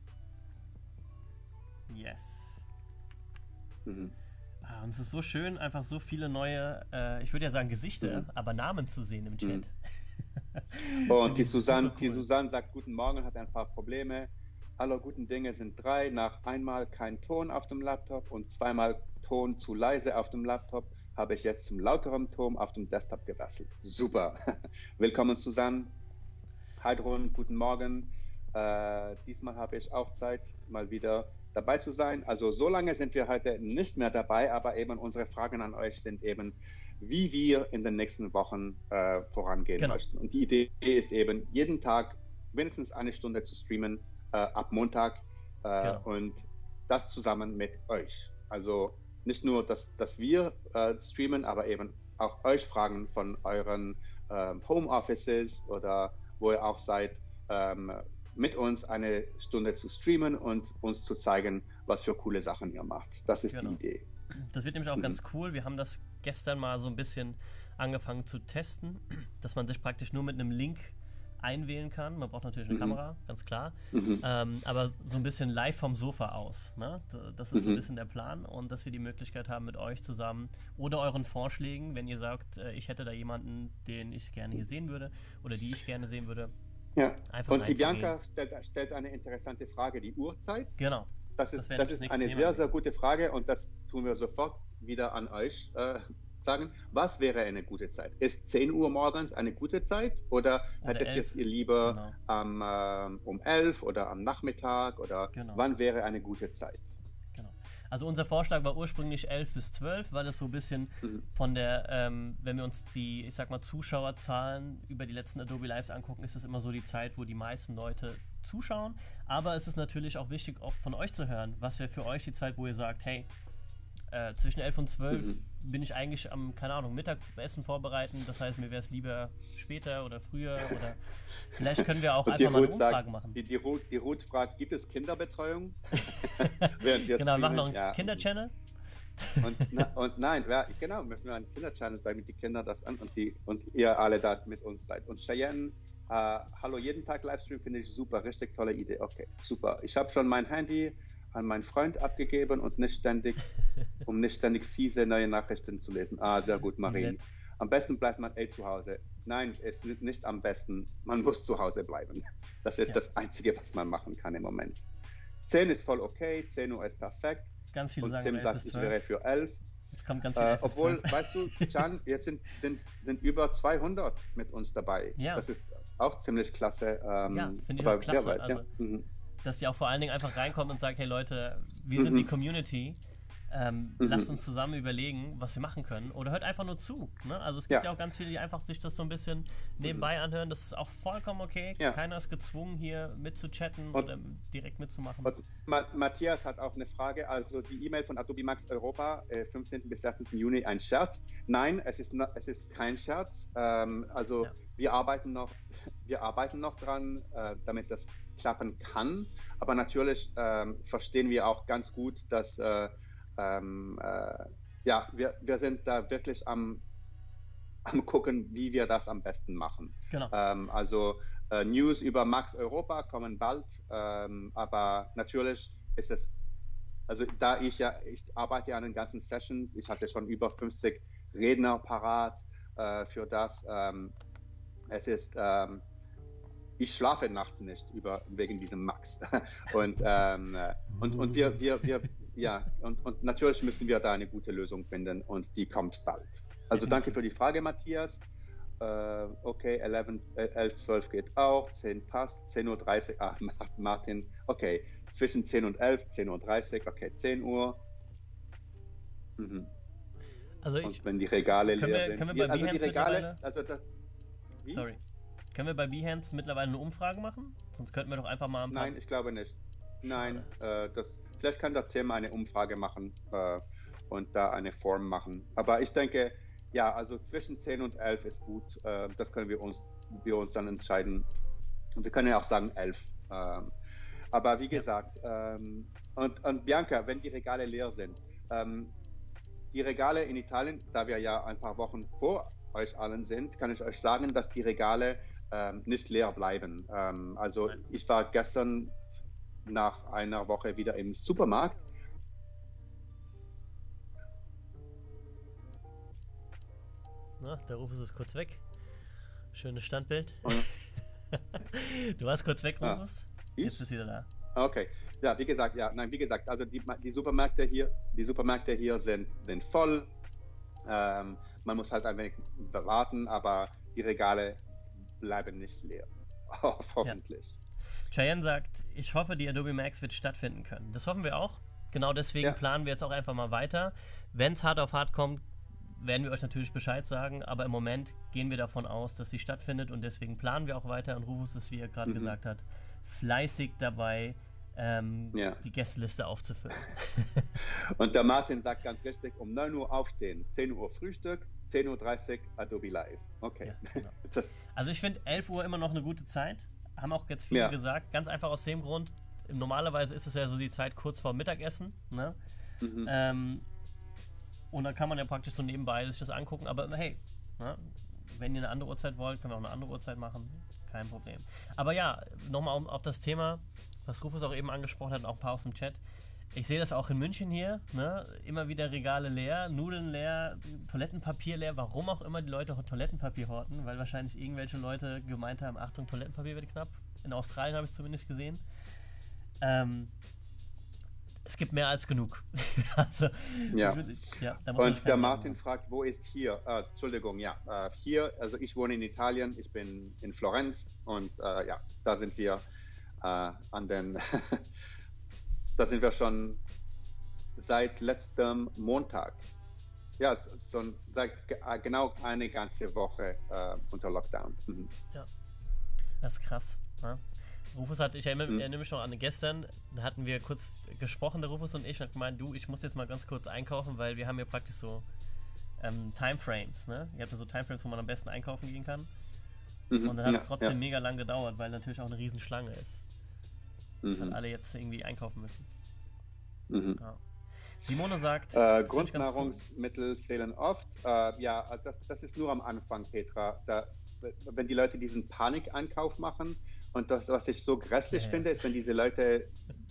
Yes. Mhm. Ah, und es ist so schön, einfach so viele neue, äh, ich würde ja sagen Gesichter, Mhm. aber Namen zu sehen im Chat. Und die Das ist Susanne, super die cool. Susanne sagt, guten Morgen, hat ein paar Probleme. Alle guten Dinge sind drei. Nach einmal kein Ton auf dem Laptop und zweimal Ton zu leise auf dem Laptop, habe ich jetzt zum lauteren Ton auf dem Desktop gewechselt. Super. Willkommen, Susanne. Heidrun, guten Morgen. Äh, diesmal habe ich auch Zeit, mal wieder dabei zu sein. Also so lange sind wir heute nicht mehr dabei, aber eben unsere Fragen an euch sind eben, wie wir in den nächsten Wochen äh, vorangehen Genau. möchten. Und die Idee ist eben, jeden Tag mindestens eine Stunde zu streamen, äh, ab Montag äh, Genau. und das zusammen mit euch. Also nicht nur, dass, dass wir äh, streamen, aber eben auch euch Fragen von euren ähm, Homeoffices oder wo ihr auch seid, ähm, mit uns eine Stunde zu streamen und uns zu zeigen, was für coole Sachen ihr macht. Das ist Genau. die Idee. Das wird nämlich auch Mhm. ganz cool. Wir haben das gestern mal so ein bisschen angefangen zu testen, dass man sich praktisch nur mit einem Link einwählen kann. Man braucht natürlich eine Mhm. Kamera, ganz klar. Mhm. Ähm, aber so ein bisschen live vom Sofa aus. Ne? Das ist so ein Mhm. bisschen der Plan und dass wir die Möglichkeit haben, mit euch zusammen oder euren Vorschlägen, wenn ihr sagt, äh, ich hätte da jemanden, den ich gerne hier sehen würde oder die ich gerne sehen würde, Ja. einfach Und die reinzugehen. Bianca stellt, stellt eine interessante Frage, die Uhrzeit. Genau. Das ist, wäre das nämlich ist nächstes eine Thema sehr, gewesen. sehr gute Frage und das tun wir sofort wieder an euch äh, sagen. Was wäre eine gute Zeit? Ist zehn Uhr morgens eine gute Zeit oder, Oder hättet ihr elf. es ihr lieber Genau. am, ähm, um elf oder am Nachmittag oder Genau. wann wäre eine gute Zeit? Genau. Also unser Vorschlag war ursprünglich elf bis zwölf, weil es so ein bisschen Mhm. von der, ähm, wenn wir uns die, ich sag mal, Zuschauerzahlen über die letzten Adobe Lives angucken, ist es immer so die Zeit, wo die meisten Leute zuschauen. Aber es ist natürlich auch wichtig, auch von euch zu hören, was wäre für euch die Zeit, wo ihr sagt, hey, äh, zwischen elf und zwölf Mhm. bin ich eigentlich am, keine Ahnung, Mittagessen vorbereiten. Das heißt, mir wäre es lieber später oder früher oder vielleicht können wir auch Und die einfach mal eine Ruth Umfrage sagt, machen. die, die, Ruth, die Ruth fragt, gibt es Kinderbetreuung? Während wir Genau, wir machen streamen? noch einen Ja. Kinderchannel. Und, na, und nein, ja, genau, müssen wir einen Kinderchannel, damit die Kinder das an und, die, und ihr alle da mit uns seid. Und Cheyenne, äh, hallo, jeden Tag Livestream finde ich super, richtig tolle Idee. Okay, super. Ich habe schon mein Handy an meinen Freund abgegeben und nicht ständig, um nicht ständig fiese neue Nachrichten zu lesen. Ah, sehr gut, Marien. Nett. Am besten bleibt man eh zu Hause. Nein, es ist nicht am besten. Man muss zu Hause bleiben. Das ist Ja. das Einzige, was man machen kann im Moment. zehn ist voll okay, zehn Uhr ist perfekt. Ganz viele Und sagen Tim elf sagt, bis ich zwölf. wäre für elf. Jetzt kommt ganz viel Äh, elf bis obwohl, zwölf. weißt du, Can, jetzt sind, sind, sind über zweihundert mit uns dabei. Ja. Das ist auch ziemlich klasse. Ähm, Ja, finde ich aber auch klasse. wer weiß, ja. Also- Mhm. Dass die auch vor allen Dingen einfach reinkommt und sagt, hey Leute, wir Mhm. sind die Community, ähm, Mhm. lasst uns zusammen überlegen, was wir machen können. Oder hört einfach nur zu. Ne? Also es gibt ja. Ja. auch ganz viele, die einfach sich das so ein bisschen nebenbei anhören. Das ist auch vollkommen okay. Ja. Keiner ist gezwungen, hier mitzuchatten Und- oder direkt mitzumachen. Und Ma Matthias hat auch eine Frage. Also die E-Mail von Adobe Max Europa, äh, fünfzehnten bis sechzehnten Juni, ein Scherz. Nein, es ist, no, es ist kein Scherz. Ähm, also Ja. wir arbeiten noch, wir arbeiten noch dran, äh, damit das klappen kann. Aber natürlich ähm, verstehen wir auch ganz gut, dass äh, ähm, äh, ja, wir, wir sind da wirklich am, am gucken, wie wir das am besten machen. Genau. Ähm, also äh, News über Max Europa kommen bald, ähm, aber natürlich ist es, also da ich ja, ich arbeite ja an den ganzen Sessions, ich hatte schon über fünfzig Redner parat äh, für das. Ähm, es ist, ähm, ich schlafe nachts nicht über, wegen diesem Max. und, ähm, und, und wir, wir, wir, ja, und, und natürlich müssen wir da eine gute Lösung finden und die kommt bald. Also danke für die Frage, Matthias. Äh, okay, elf, elf, zwölf geht auch, zehn passt, zehn Uhr dreißig, ah, Martin, okay, zwischen zehn und elf, zehn Uhr dreißig, okay, zehn Uhr. Mhm. Also ich, Und wenn die Regale können leer wir- sind. können wir bei also die Behance Regale, mittlerweile- also das. Wie? sorry. Können wir bei Behance mittlerweile eine Umfrage machen? Sonst könnten wir doch einfach mal ein paar... Nein, ich glaube nicht. Nein, äh, das, vielleicht kann der Tim eine Umfrage machen äh, und da eine Form machen. Aber ich denke, ja, also zwischen zehn und elf ist gut. Äh, das können wir uns, wir uns dann entscheiden. Und wir können ja auch sagen elf. Ähm, aber wie gesagt, ähm, und, und Bianca, wenn die Regale leer sind, ähm, die Regale in Italien, da wir ja ein paar Wochen vor euch allen sind, kann ich euch sagen, dass die Regale ähm, nicht leer bleiben. Ähm, also Nein. ich war gestern nach einer Woche wieder im Supermarkt. Na, der Rufus ist kurz weg. Schönes Standbild. Und- Du warst kurz weg, Ah, Rufus. ich? Jetzt bist du wieder da. Okay, ja, wie gesagt, ja, nein, wie gesagt, also die, die Supermärkte hier, die Supermärkte hier sind, sind voll. Ähm, man muss halt ein wenig warten, aber die Regale bleiben nicht leer. Hoffentlich. Cheyenne sagt, ich hoffe, die Adobe Max wird stattfinden können. Das hoffen wir auch. Genau deswegen Ja. planen wir jetzt auch einfach mal weiter. Wenn es hart auf hart kommt, werden wir euch natürlich Bescheid sagen, aber im Moment gehen wir davon aus, dass sie stattfindet und deswegen planen wir auch weiter. Und Rufus ist, wie er gerade Mhm. gesagt hat, fleißig dabei, ähm, Ja. die Gästeliste aufzufüllen. Und der Martin sagt ganz richtig, um neun Uhr aufstehen, zehn Uhr Frühstück, zehn Uhr dreißig Adobe Live. Okay. Ja, genau. Das, Also ich finde elf Uhr immer noch eine gute Zeit. Haben auch jetzt viele Ja. gesagt. Ganz einfach aus dem Grund, normalerweise ist es ja so die Zeit kurz vor Mittagessen. Ne? mhm. Ähm, und dann kann man ja praktisch so nebenbei sich das angucken. Aber hey, ne? Wenn ihr eine andere Uhrzeit wollt, können wir auch eine andere Uhrzeit machen. kein Problem. Aber ja, nochmal um, auf das Thema, was Rufus auch eben angesprochen hat, und auch ein paar aus dem Chat. Ich sehe das auch in München hier, ne? Immer wieder Regale leer, Nudeln leer, Toilettenpapier leer, warum auch immer die Leute Toilettenpapier horten, weil wahrscheinlich irgendwelche Leute gemeint haben, Achtung, Toilettenpapier wird knapp. In Australien habe ich es zumindest gesehen. Ähm, es gibt mehr als genug. also, ja. Will, ja da muss Und der Martin fragt, wo ist hier? Äh, Entschuldigung, ja, äh, hier, also ich wohne in Italien, ich bin in Florenz und äh, ja, da sind wir äh, an den... Da sind wir schon seit letztem Montag. Ja, so, seit genau eine ganze Woche äh, unter Lockdown. Mhm. Ja, das ist krass. Ne? Rufus hat, ich erinnere, mhm. erinnere mich noch an gestern, da hatten wir kurz gesprochen, der Rufus und ich, und hat gemeint, du, ich muss jetzt mal ganz kurz einkaufen, weil wir haben ja praktisch so ähm, Timeframes, ne? Ihr habt ja so Timeframes, wo man am besten einkaufen gehen kann. Mhm. Und dann hat es ja, trotzdem ja. mega lang gedauert, weil natürlich auch eine Riesenschlange ist. Mhm. Weil alle jetzt irgendwie einkaufen müssen. Mhm. Ja. Simone sagt... Äh, Grundnahrungsmittel cool. fehlen oft. Äh, ja, das, das ist nur am Anfang, Petra. Da, wenn die Leute diesen Panikeinkauf machen und das, was ich so grässlich ja, finde, ja. ist, wenn diese Leute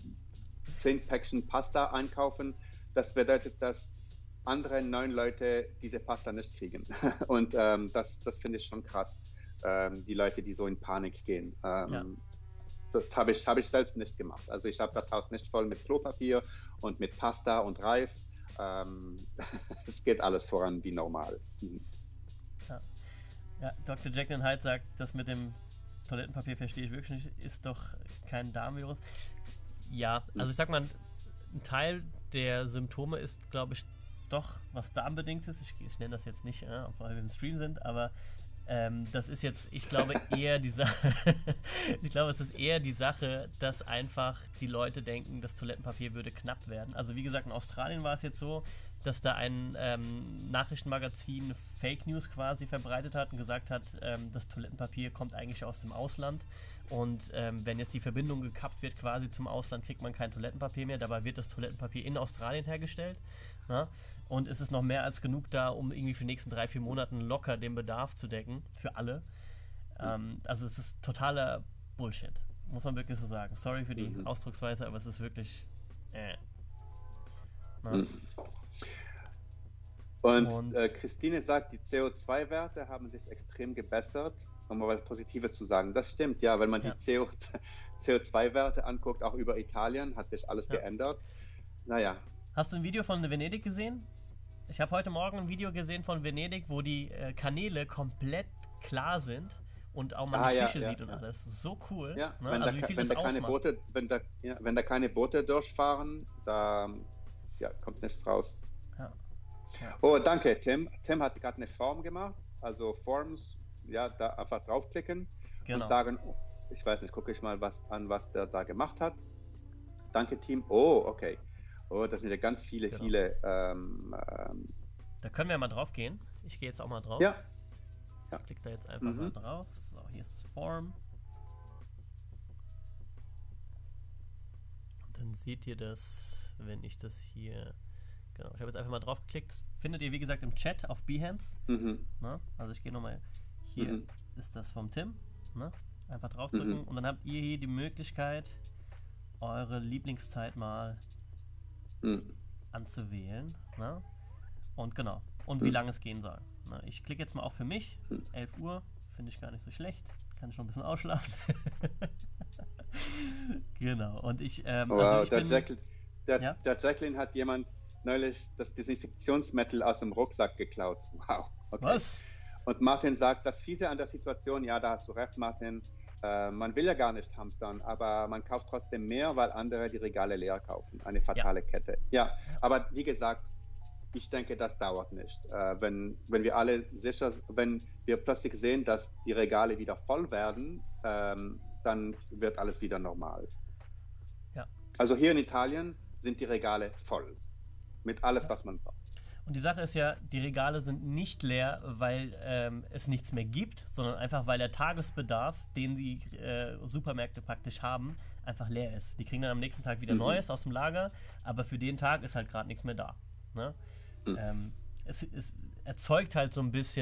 zehn Päckchen Pasta einkaufen, das bedeutet, dass andere neun Leute diese Pasta nicht kriegen. Und ähm, das, das finde ich schon krass. Ähm, die Leute, die so in Panik gehen. Ähm, ja. Das habe ich, hab ich selbst nicht gemacht. Also ich habe das Haus nicht voll mit Klopapier und mit Pasta und Reis. Ähm, es geht alles voran wie normal. Mhm. Ja. Ja, Doktor Jacqueline Hyde sagt, das mit dem Toilettenpapier verstehe ich wirklich nicht, ist doch kein Darmvirus. Ja, also ich sag mal, ein Teil der Symptome ist, glaube ich, doch was darmbedingt ist. Ich, ich nenne das jetzt nicht, ja, weil wir im Stream sind, aber Ähm, das ist jetzt, ich glaube, eher die Sache, ich glaube, es ist eher die Sache, dass einfach die Leute denken, das Toilettenpapier würde knapp werden. Also wie gesagt, in Australien war es jetzt so, dass da ein ähm, Nachrichtenmagazin Fake News quasi verbreitet hat und gesagt hat, ähm, das Toilettenpapier kommt eigentlich aus dem Ausland und ähm, wenn jetzt die Verbindung gekappt wird quasi zum Ausland, kriegt man kein Toilettenpapier mehr. Dabei wird das Toilettenpapier in Australien hergestellt. Na? Und es ist noch mehr als genug da, um irgendwie für die nächsten drei, vier Monaten locker den Bedarf zu decken, für alle. Ähm, also es ist totaler Bullshit, muss man wirklich so sagen. Sorry für die mhm. Ausdrucksweise, aber es ist wirklich äh. Mhm. Und, Und äh, Christine sagt, die C O zwei Werte haben sich extrem gebessert, um mal was Positives zu sagen. Das stimmt, ja, wenn man ja. die C O zwei Werte anguckt, auch über Italien, hat sich alles ja. geändert. Naja. Hast du ein Video von Venedig gesehen? Ich habe heute Morgen ein Video gesehen von Venedig, wo die äh, Kanäle komplett klar sind und auch man ah, die Fische ja, ja, sieht und ja. alles. So cool. Ja, ne? wenn, also da, wie viel wenn, da keine Boote, wenn, da, ja, wenn da keine Boote durchfahren, da ja, kommt nichts raus. Ja. Ja. Oh, danke, Tim. Tim hat gerade eine Form gemacht. Also Forms, ja, da einfach draufklicken genau. und sagen, oh, ich weiß nicht, gucke ich mal was an, was der da gemacht hat. Danke, Team. Oh, okay. Oh, das sind ja ganz viele, genau. viele. Ähm, ähm, da können wir mal drauf gehen. Ich gehe jetzt auch mal drauf. Ja. ja. Ich klicke da jetzt einfach mhm. mal drauf. So, hier ist das Form. Und dann seht ihr das, wenn ich das hier. Genau, ich habe jetzt einfach mal drauf geklickt. Das findet ihr, wie gesagt, im Chat auf Behance. Mhm. Na, also ich gehe nochmal. Hier mhm. ist das vom Tim. Na, einfach draufdrücken. Mhm. Und dann habt ihr hier die Möglichkeit, eure Lieblingszeit mal Mhm. anzuwählen. Ne? Und genau. Und mhm. wie lange es gehen soll. Ne? Ich klicke jetzt mal auch für mich. Mhm. elf Uhr. Finde ich gar nicht so schlecht. Kann ich noch ein bisschen ausschlafen. Genau. Und ich. Ähm, wow, also ich der, bin, Jackl der, ja? der Jacqueline hat jemand neulich das Desinfektionsmittel aus dem Rucksack geklaut. Wow. Okay. Was? Und Martin sagt, das Fiese an der Situation, ja, da hast du recht, Martin. Man will ja gar nicht hamstern, aber man kauft trotzdem mehr, weil andere die Regale leer kaufen. Eine fatale ja. Kette. Ja, aber wie gesagt, ich denke, das dauert nicht. Äh, wenn, wenn wir alle sicher, wenn wir plötzlich sehen, dass die Regale wieder voll werden, ähm, dann wird alles wieder normal. Ja. Also hier in Italien sind die Regale voll. Mit alles, was man braucht. Und die Sache ist ja, die Regale sind nicht leer, weil ähm, es nichts mehr gibt, sondern einfach, weil der Tagesbedarf, den die äh, Supermärkte praktisch haben, einfach leer ist. Die kriegen dann am nächsten Tag wieder mhm. Neues aus dem Lager, aber für den Tag ist halt gerade nichts mehr da. Ne? Mhm. Ähm, es, es erzeugt halt so ein bisschen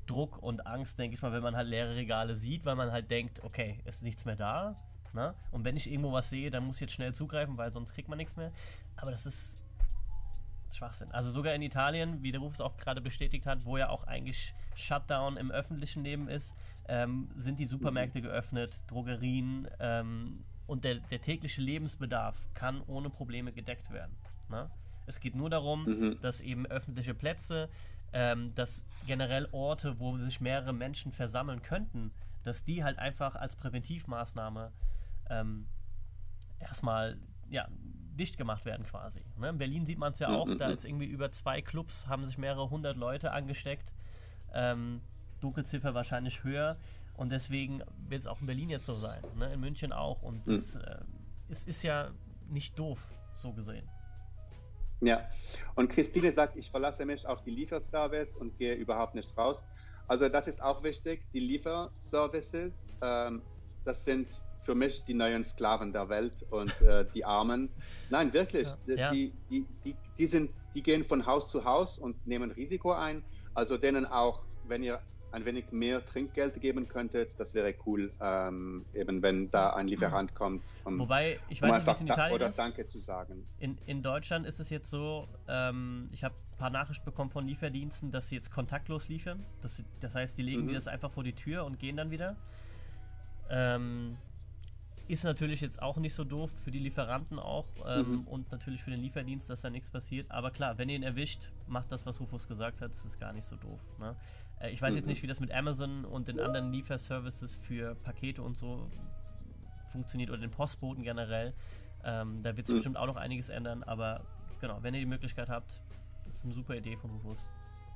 Druck und Angst, denke ich mal, wenn man halt leere Regale sieht, weil man halt denkt, okay, ist nichts mehr da. Ne? Und wenn ich irgendwo was sehe, dann muss ich jetzt schnell zugreifen, weil sonst kriegt man nichts mehr. Aber das ist Schwachsinn. Also sogar in Italien, wie der Ruf es auch gerade bestätigt hat, wo ja auch eigentlich Shutdown im öffentlichen Leben ist, ähm, sind die Supermärkte mhm. geöffnet, Drogerien ähm, und der, der tägliche Lebensbedarf kann ohne Probleme gedeckt werden. Ne? Es geht nur darum, mhm. dass eben öffentliche Plätze, ähm, dass generell Orte, wo sich mehrere Menschen versammeln könnten, dass die halt einfach als Präventivmaßnahme ähm, erstmal ja, dicht gemacht werden quasi. Ne? In Berlin sieht man es ja auch, da ist irgendwie über zwei Clubs, haben sich mehrere hundert Leute angesteckt. Ähm, Dunkelziffer wahrscheinlich höher und deswegen wird es auch in Berlin jetzt so sein. Ne? In München auch. Und mhm. das, äh, es ist ja nicht doof, so gesehen. Ja, und Christine sagt, ich verlasse mich auf die Lieferservice und gehe überhaupt nicht raus. Also das ist auch wichtig, die Lieferservices, ähm, das sind für mich die neuen Sklaven der Welt und äh, die Armen. Nein, wirklich, ja. die, die, die, die, sind, die gehen von Haus zu Haus und nehmen Risiko ein. Also denen auch, wenn ihr ein wenig mehr Trinkgeld geben könntet, das wäre cool, ähm, eben wenn da ein Lieferant kommt, um, Wobei, ich um weiß nicht, wie es in Italien oder ist. Danke zu sagen. In, in Deutschland ist es jetzt so, ähm, ich habe ein paar Nachrichten bekommen von Lieferdiensten, dass sie jetzt kontaktlos liefern. Das, das heißt, die legen mhm. dir das einfach vor die Tür und gehen dann wieder. Ähm, ist natürlich jetzt auch nicht so doof für die Lieferanten auch ähm, mhm. und natürlich für den Lieferdienst, dass da nichts passiert. Aber klar, wenn ihr ihn erwischt, macht das, was Rufus gesagt hat, das ist gar nicht so doof. Ne? Äh, ich weiß mhm. jetzt nicht, wie das mit Amazon und den anderen Lieferservices für Pakete und so funktioniert oder den Postboten generell. Ähm, da wird sich mhm. bestimmt auch noch einiges ändern, aber genau, wenn ihr die Möglichkeit habt, das ist eine super Idee von Rufus.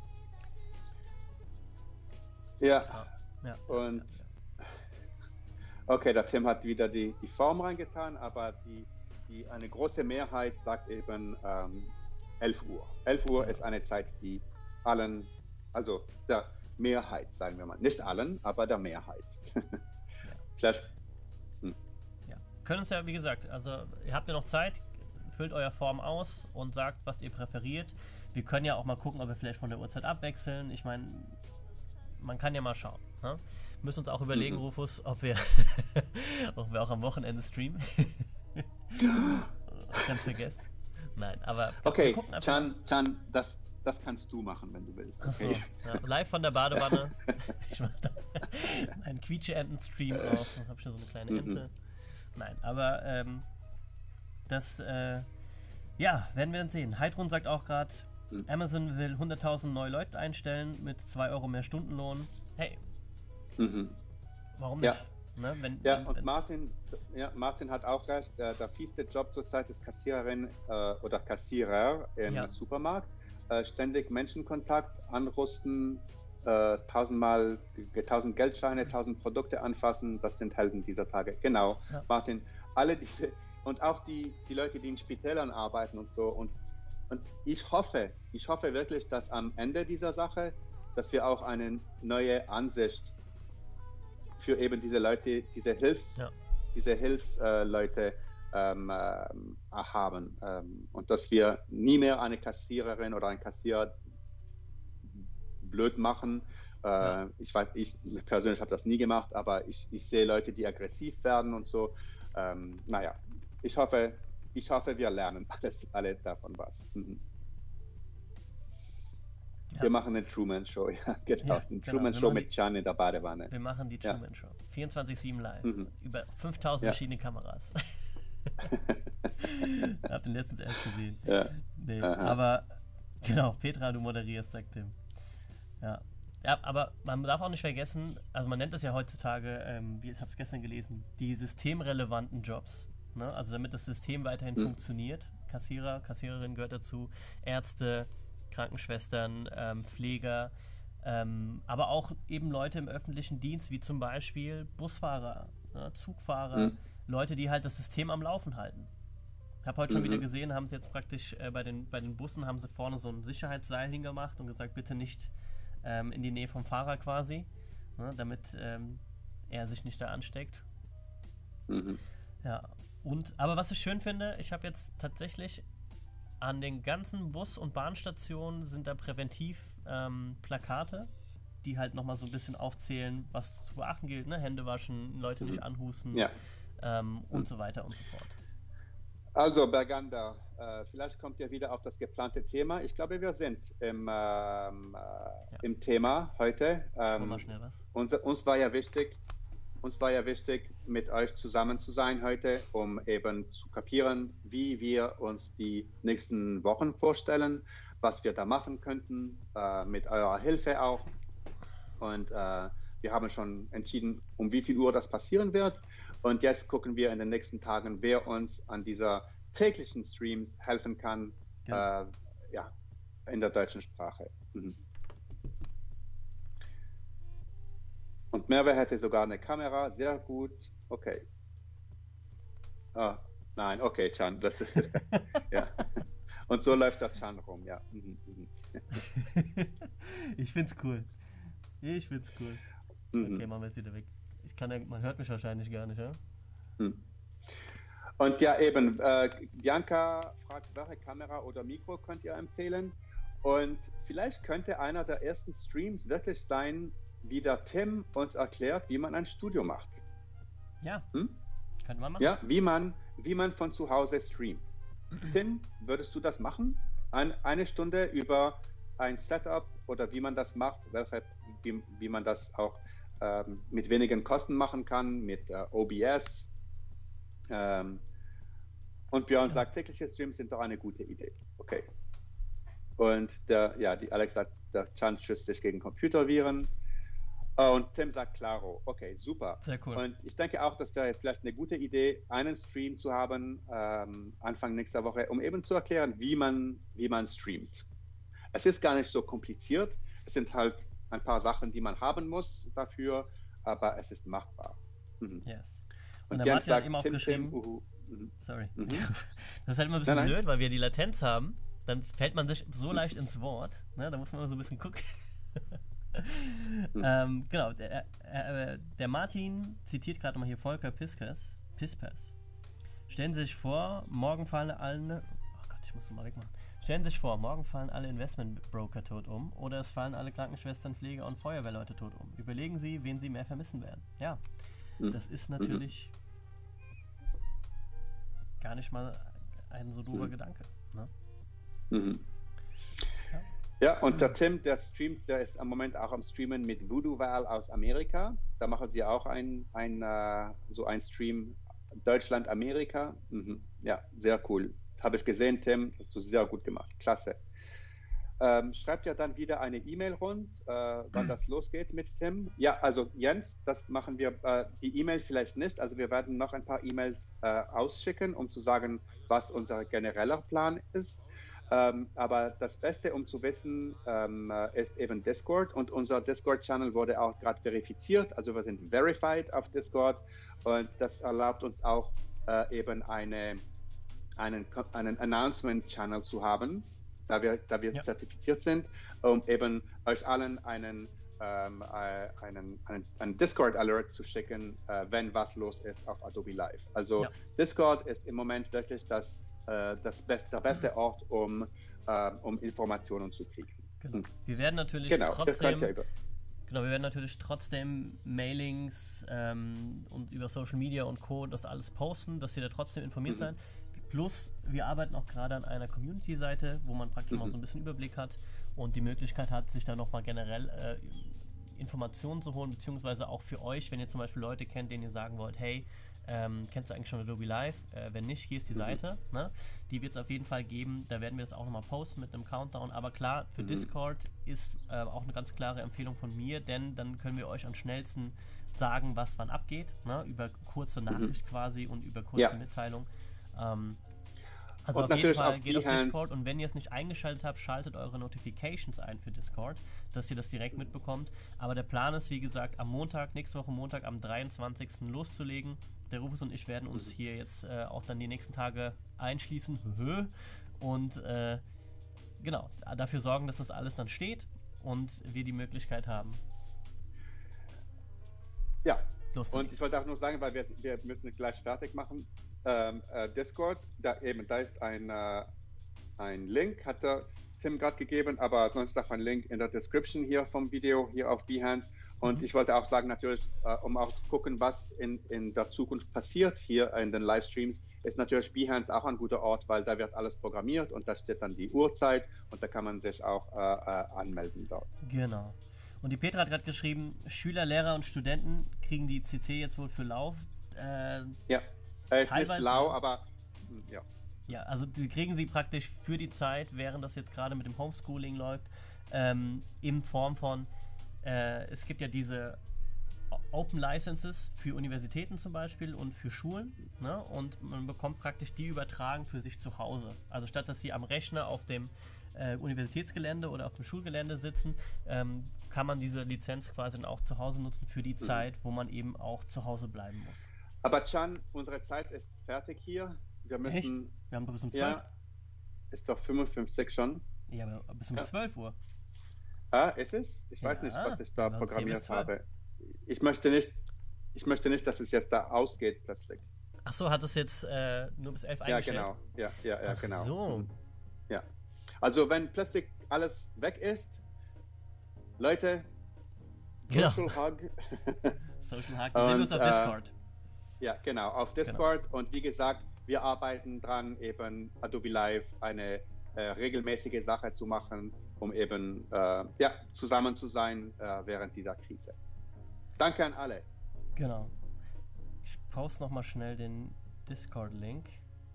Ja, ja. ja. und ja, ja. Okay, der Tim hat wieder die, die Form reingetan, aber die, die, eine große Mehrheit sagt eben ähm, elf Uhr. elf Uhr ja. ist eine Zeit, die allen, also der Mehrheit, sagen wir mal. Nicht allen, aber der Mehrheit. Ja. Vielleicht. Hm. Ja. Können uns ja, wie gesagt, also ihr habt ja noch Zeit, füllt euer Form aus und sagt, was ihr präferiert. Wir können ja auch mal gucken, ob wir vielleicht von der Uhrzeit abwechseln. Ich meine, man kann ja mal schauen. Ne? Müssen uns auch überlegen, mhm. Rufus, ob wir, ob wir auch am Wochenende streamen. Ganz vergessen. Nein, aber okay, Can, Can, das, das kannst du machen, wenn du willst. Okay. Achso, ja, live von der Badewanne. Ich mache da einen Quietsche-Enten-Stream auf. Dann habe ich da so eine kleine Ente. Mhm. Nein, aber ähm, das, äh, ja, werden wir dann sehen. Heidrun sagt auch gerade, mhm. Amazon will hunderttausend neue Leute einstellen mit zwei Euro mehr Stundenlohn. Hey, mhm. warum nicht? Ja, ne? wenn, ja wenn, und Martin, ja, Martin hat auch recht, der, der fieste Job zurzeit ist Kassiererin äh, oder Kassierer im ja. Supermarkt. Äh, ständig Menschenkontakt, anrüsten, äh, tausendmal, tausend Geldscheine, tausend Produkte anfassen, das sind Helden dieser Tage. Genau, ja. Martin, alle diese, und auch die, die Leute, die in Spitälern arbeiten und so. Und, und ich hoffe, ich hoffe wirklich, dass am Ende dieser Sache, dass wir auch eine neue Ansicht für eben diese Leute, diese Hilfs, ja. diese Hilfsleute ähm, ähm, haben. Ähm, und dass wir nie mehr eine Kassiererin oder einen Kassierer blöd machen. Äh, ja. Ich weiß, ich persönlich habe das nie gemacht, aber ich, ich sehe Leute, die aggressiv werden und so. Ähm, naja, ich hoffe, ich hoffe, wir lernen alles, alle davon was. Mhm. Ja. Wir machen eine Truman-Show, ja, genau. Ja, eine genau. Truman-Show mit Can in der Badewanne. Wir machen die Truman-Show. Ja. vierundzwanzig sieben live. Mhm. Über fünftausend ja. verschiedene Kameras. Hab den letztens erst gesehen. Ja. Nee, aber genau, Petra, du moderierst, sagt Tim. Ja. Ja, aber man darf auch nicht vergessen, also man nennt das ja heutzutage, ähm, ich habe es gestern gelesen, die systemrelevanten Jobs. Ne? Also damit das System weiterhin mhm. funktioniert. Kassierer, Kassiererin gehört dazu, Ärzte, Krankenschwestern, ähm, Pfleger, ähm, aber auch eben Leute im öffentlichen Dienst, wie zum Beispiel Busfahrer, ne, Zugfahrer, mhm. Leute, die halt das System am Laufen halten. Ich habe heute schon mhm. wieder gesehen, haben sie jetzt praktisch äh, bei den, bei den Bussen, haben sie vorne so ein Sicherheitsseil hingemacht und gesagt, bitte nicht ähm, in die Nähe vom Fahrer quasi, ne, damit ähm, er sich nicht da ansteckt. Mhm. Ja, und, aber was ich schön finde, ich habe jetzt tatsächlich an den ganzen Bus- und Bahnstationen sind da präventiv ähm, Plakate, die halt nochmal so ein bisschen aufzählen, was zu beachten gilt, ne? Hände waschen, Leute nicht anhusten Ja. ähm, und so weiter und so fort. Also Berganda, äh, vielleicht kommt ihr wieder auf das geplante Thema. Ich glaube, wir sind im, ähm, äh, ja. im Thema heute. Ähm, mal schnell was. Uns, uns war ja wichtig, uns war ja wichtig, mit euch zusammen zu sein heute, um eben zu kapieren, wie wir uns die nächsten Wochen vorstellen, was wir da machen könnten, äh, mit eurer Hilfe auch. Und äh, wir haben schon entschieden, um wie viel Uhr das passieren wird. Und jetzt gucken wir in den nächsten Tagen, wer uns an dieser täglichen Streams helfen kann, genau. äh, ja, in der deutschen Sprache. Mhm. Und Merve hätte sogar eine Kamera, sehr gut. Okay. Oh, nein, okay, Can. Das, ja. Und so läuft der Can rum, ja. Mhm, mhm. Ich find's cool. Ich find's cool. Mhm. Okay, machen wir jetzt wieder weg. Ich kann ja, man hört mich wahrscheinlich gar nicht, ja? Mhm. Und ja, eben, äh, Bianca fragt, welche Kamera oder Mikro könnt ihr empfehlen? Und vielleicht könnte einer der ersten Streams wirklich sein, wie der Tim uns erklärt, wie man ein Studio macht. Ja, hm? könnte man machen. Ja, wie man, wie man von zu Hause streamt. Tim, würdest du das machen? Ein, eine Stunde über ein Setup oder wie man das macht, welche, wie, wie man das auch ähm, mit wenigen Kosten machen kann, mit äh, O B S. Ähm, und Björn ja. sagt, tägliche Streams sind doch eine gute Idee. Okay. Und der, ja, die Alex sagt, der Can schützt sich gegen Computerviren. Und Tim sagt Claro. Okay, super. Sehr cool. Und ich denke auch, das wäre vielleicht eine gute Idee, einen Stream zu haben, ähm, Anfang nächster Woche, um eben zu erklären, wie man, wie man streamt. Es ist gar nicht so kompliziert. Es sind halt ein paar Sachen, die man haben muss dafür, aber es ist machbar. Mhm. Yes. Und, Und der Jens Martin hat sagt, eben auch Tim, geschrieben, Tim, uhu. Mhm. Sorry. Mhm. Das ist halt immer ein bisschen nein, blöd, nein. weil wir die Latenz haben. Dann fällt man sich so leicht ins Wort. Ne? Da muss man immer so ein bisschen gucken. Mhm. ähm, genau, der, äh, der Martin zitiert gerade mal hier Volker Pispers. Pispers. Stellen Sie sich vor, morgen fallen alle... Oh Gott, ich muss das mal wegmachen. Stellen Sie sich vor, morgen fallen alle Investmentbroker tot um oder es fallen alle Krankenschwestern, Pfleger und Feuerwehrleute tot um. Überlegen Sie, wen Sie mehr vermissen werden. Ja, Mhm. das ist natürlich mhm. gar nicht mal ein so doofer mhm. Gedanke. Ne? Mhm. Ja. ja, und der Tim, der streamt, der ist im Moment auch am Streamen mit Voodoo Val aus Amerika. Da machen sie auch ein, ein, uh, so ein Stream Deutschland, Amerika. Mhm. Ja, sehr cool. Habe ich gesehen, Tim, hast du sehr gut gemacht. Klasse. Ähm, schreibt ja dann wieder eine E-Mail rund, äh, wann das losgeht mit Tim. Ja, also Jens, das machen wir, äh, die E-Mail vielleicht nicht. Also wir werden noch ein paar E-Mails äh, ausschicken, um zu sagen, was unser genereller Plan ist. Ähm, aber das Beste, um zu wissen, ähm, ist eben Discord. Und unser Discord-Channel wurde auch gerade verifiziert. Also wir sind verified auf Discord. Und das erlaubt uns auch äh, eben eine, einen, einen Announcement-Channel zu haben, da wir, da wir ja. zertifiziert sind, um eben euch allen einen, ähm, äh, einen, einen, einen Discord-Alert zu schicken, äh, wenn was los ist auf Adobe Live. Also ja. Discord ist im Moment wirklich das, äh, das best, der beste Ort, um, äh, um Informationen zu kriegen. Genau. Wir werden natürlich genau, trotzdem... Genau, wir werden natürlich trotzdem Mailings ähm, und über Social Media und Co. das alles posten, dass ihr da trotzdem informiert mhm. seid. Plus, wir arbeiten auch gerade an einer Community-Seite, wo man praktisch mhm. noch so ein bisschen Überblick hat und die Möglichkeit hat, sich da nochmal generell äh, Informationen zu holen, beziehungsweise auch für euch, wenn ihr zum Beispiel Leute kennt, denen ihr sagen wollt, hey, ähm, kennst du eigentlich schon Adobe Live? Äh, wenn nicht, hier ist die mhm. Seite. Ne? Die wird es auf jeden Fall geben. Da werden wir das auch nochmal posten mit einem Countdown. Aber klar, für mhm. Discord ist äh, auch eine ganz klare Empfehlung von mir, denn dann können wir euch am schnellsten sagen, was wann abgeht. Ne? Über kurze Nachricht mhm. quasi und über kurze ja. Mitteilung. Ähm, also und auf jeden Fall auf geht auf Behance. Discord und wenn ihr es nicht eingeschaltet habt, schaltet eure Notifications ein für Discord, dass ihr das direkt mitbekommt. Aber der Plan ist, wie gesagt, am Montag, nächste Woche Montag, am dreiundzwanzigsten loszulegen. Der Rufus und ich werden uns hier jetzt äh, auch dann die nächsten Tage einschließen und äh, genau, dafür sorgen, dass das alles dann steht und wir die Möglichkeit haben. Ja, und ich wollte auch nur sagen, weil wir, wir müssen gleich fertig machen. Ähm, äh, Discord, da eben, da ist ein, äh, ein Link, hat er Tim gerade gegeben, aber sonst ist auch ein Link in der Description hier vom Video, hier auf Behance. Und mhm. ich wollte auch sagen, natürlich, äh, um auch zu gucken, was in, in der Zukunft passiert hier in den Livestreams, ist natürlich Behance auch ein guter Ort, weil da wird alles programmiert und da steht dann die Uhrzeit und da kann man sich auch äh, äh, anmelden dort. Genau. Und die Petra hat gerade geschrieben, Schüler, Lehrer und Studenten kriegen die C C jetzt wohl für Lauf. Äh, ja, er ist nicht lau, aber ja. Ja, also die kriegen sie praktisch für die Zeit, während das jetzt gerade mit dem Homeschooling läuft, ähm, in Form von, äh, es gibt ja diese Open Licenses für Universitäten zum Beispiel und für Schulen, ne? Und man bekommt praktisch die übertragen für sich zu Hause. Also statt dass sie am Rechner auf dem äh, Universitätsgelände oder auf dem Schulgelände sitzen, ähm, kann man diese Lizenz quasi dann auch zu Hause nutzen für die mhm. Zeit, wo man eben auch zu Hause bleiben muss. Aber Can, unsere Zeit ist fertig hier. Wir müssen. Echt? Wir haben doch bis um zwölf. Ja, ist doch fünfundfünfzig schon. Ja, aber bis um ja. zwölf Uhr. Ah, ist es? Ich ja, weiß nicht, was ich da programmiert habe. Ich möchte nicht, ich möchte nicht, dass es jetzt da ausgeht plötzlich. Ach so, hat es jetzt äh, nur bis elf eingestellt? Ja, genau. Ja, ja, ja, Ach genau. so. Ja. Also, wenn plötzlich alles weg ist, Leute, genau. Social Hug. Social Hug, dann sehen wir uns auf Discord. Äh, ja, genau, auf Discord. Genau. Und wie gesagt, wir arbeiten dran, eben Adobe Live eine äh, regelmäßige Sache zu machen, um eben äh, ja, zusammen zu sein äh, während dieser Krise. Danke an alle. Genau. Ich poste nochmal schnell den Discord-Link.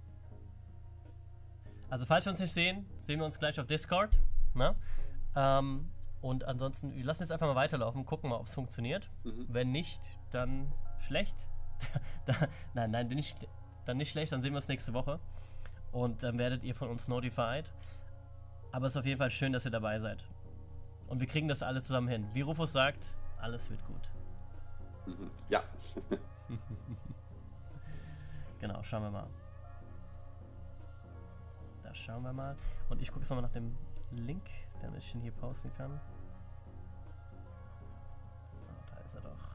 Also falls wir uns nicht sehen, sehen wir uns gleich auf Discord. Ne? Ähm, und ansonsten, wir lassen jetzt einfach mal weiterlaufen, gucken mal, ob es funktioniert. Mhm. Wenn nicht, dann schlecht. da, nein, nein, nicht, dann nicht schlecht, dann sehen wir uns nächste Woche. Und dann werdet ihr von uns notified. Aber es ist auf jeden Fall schön, dass ihr dabei seid. Und wir kriegen das alle zusammen hin. Wie Rufus sagt, alles wird gut. Ja. Genau, schauen wir mal. Da schauen wir mal. Und ich gucke jetzt nochmal nach dem Link, damit ich ihn hier posten kann. So, da ist er doch.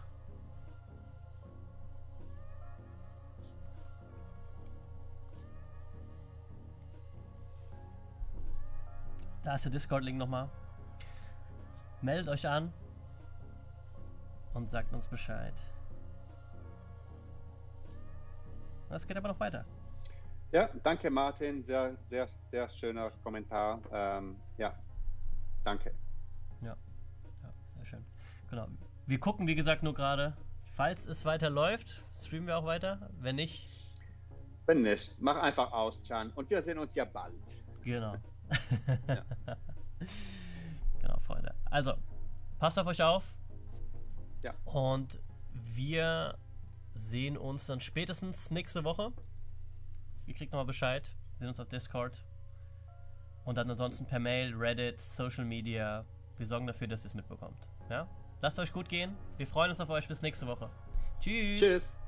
Da ist der Discord-Link nochmal. Meldet euch an und sagt uns Bescheid. Es geht aber noch weiter. Ja, danke Martin, sehr, sehr, sehr schöner Kommentar. Ähm, ja, danke. Ja, ja, sehr schön. Genau. Wir gucken, wie gesagt, nur gerade, falls es weiter läuft, streamen wir auch weiter. Wenn nicht... Wenn nicht, mach einfach aus, Can. Und wir sehen uns ja bald. Genau. Ja. Genau, Freunde. Also, passt auf euch auf. Ja. Und wir sehen uns dann spätestens nächste Woche. Ihr kriegt nochmal Bescheid. Wir sehen uns auf Discord. Und dann ansonsten per Mail, Reddit, Social Media. Wir sorgen dafür, dass ihr es mitbekommt. Ja? Lasst euch gut gehen. Wir freuen uns auf euch. Bis nächste Woche. Tschüss. Tschüss.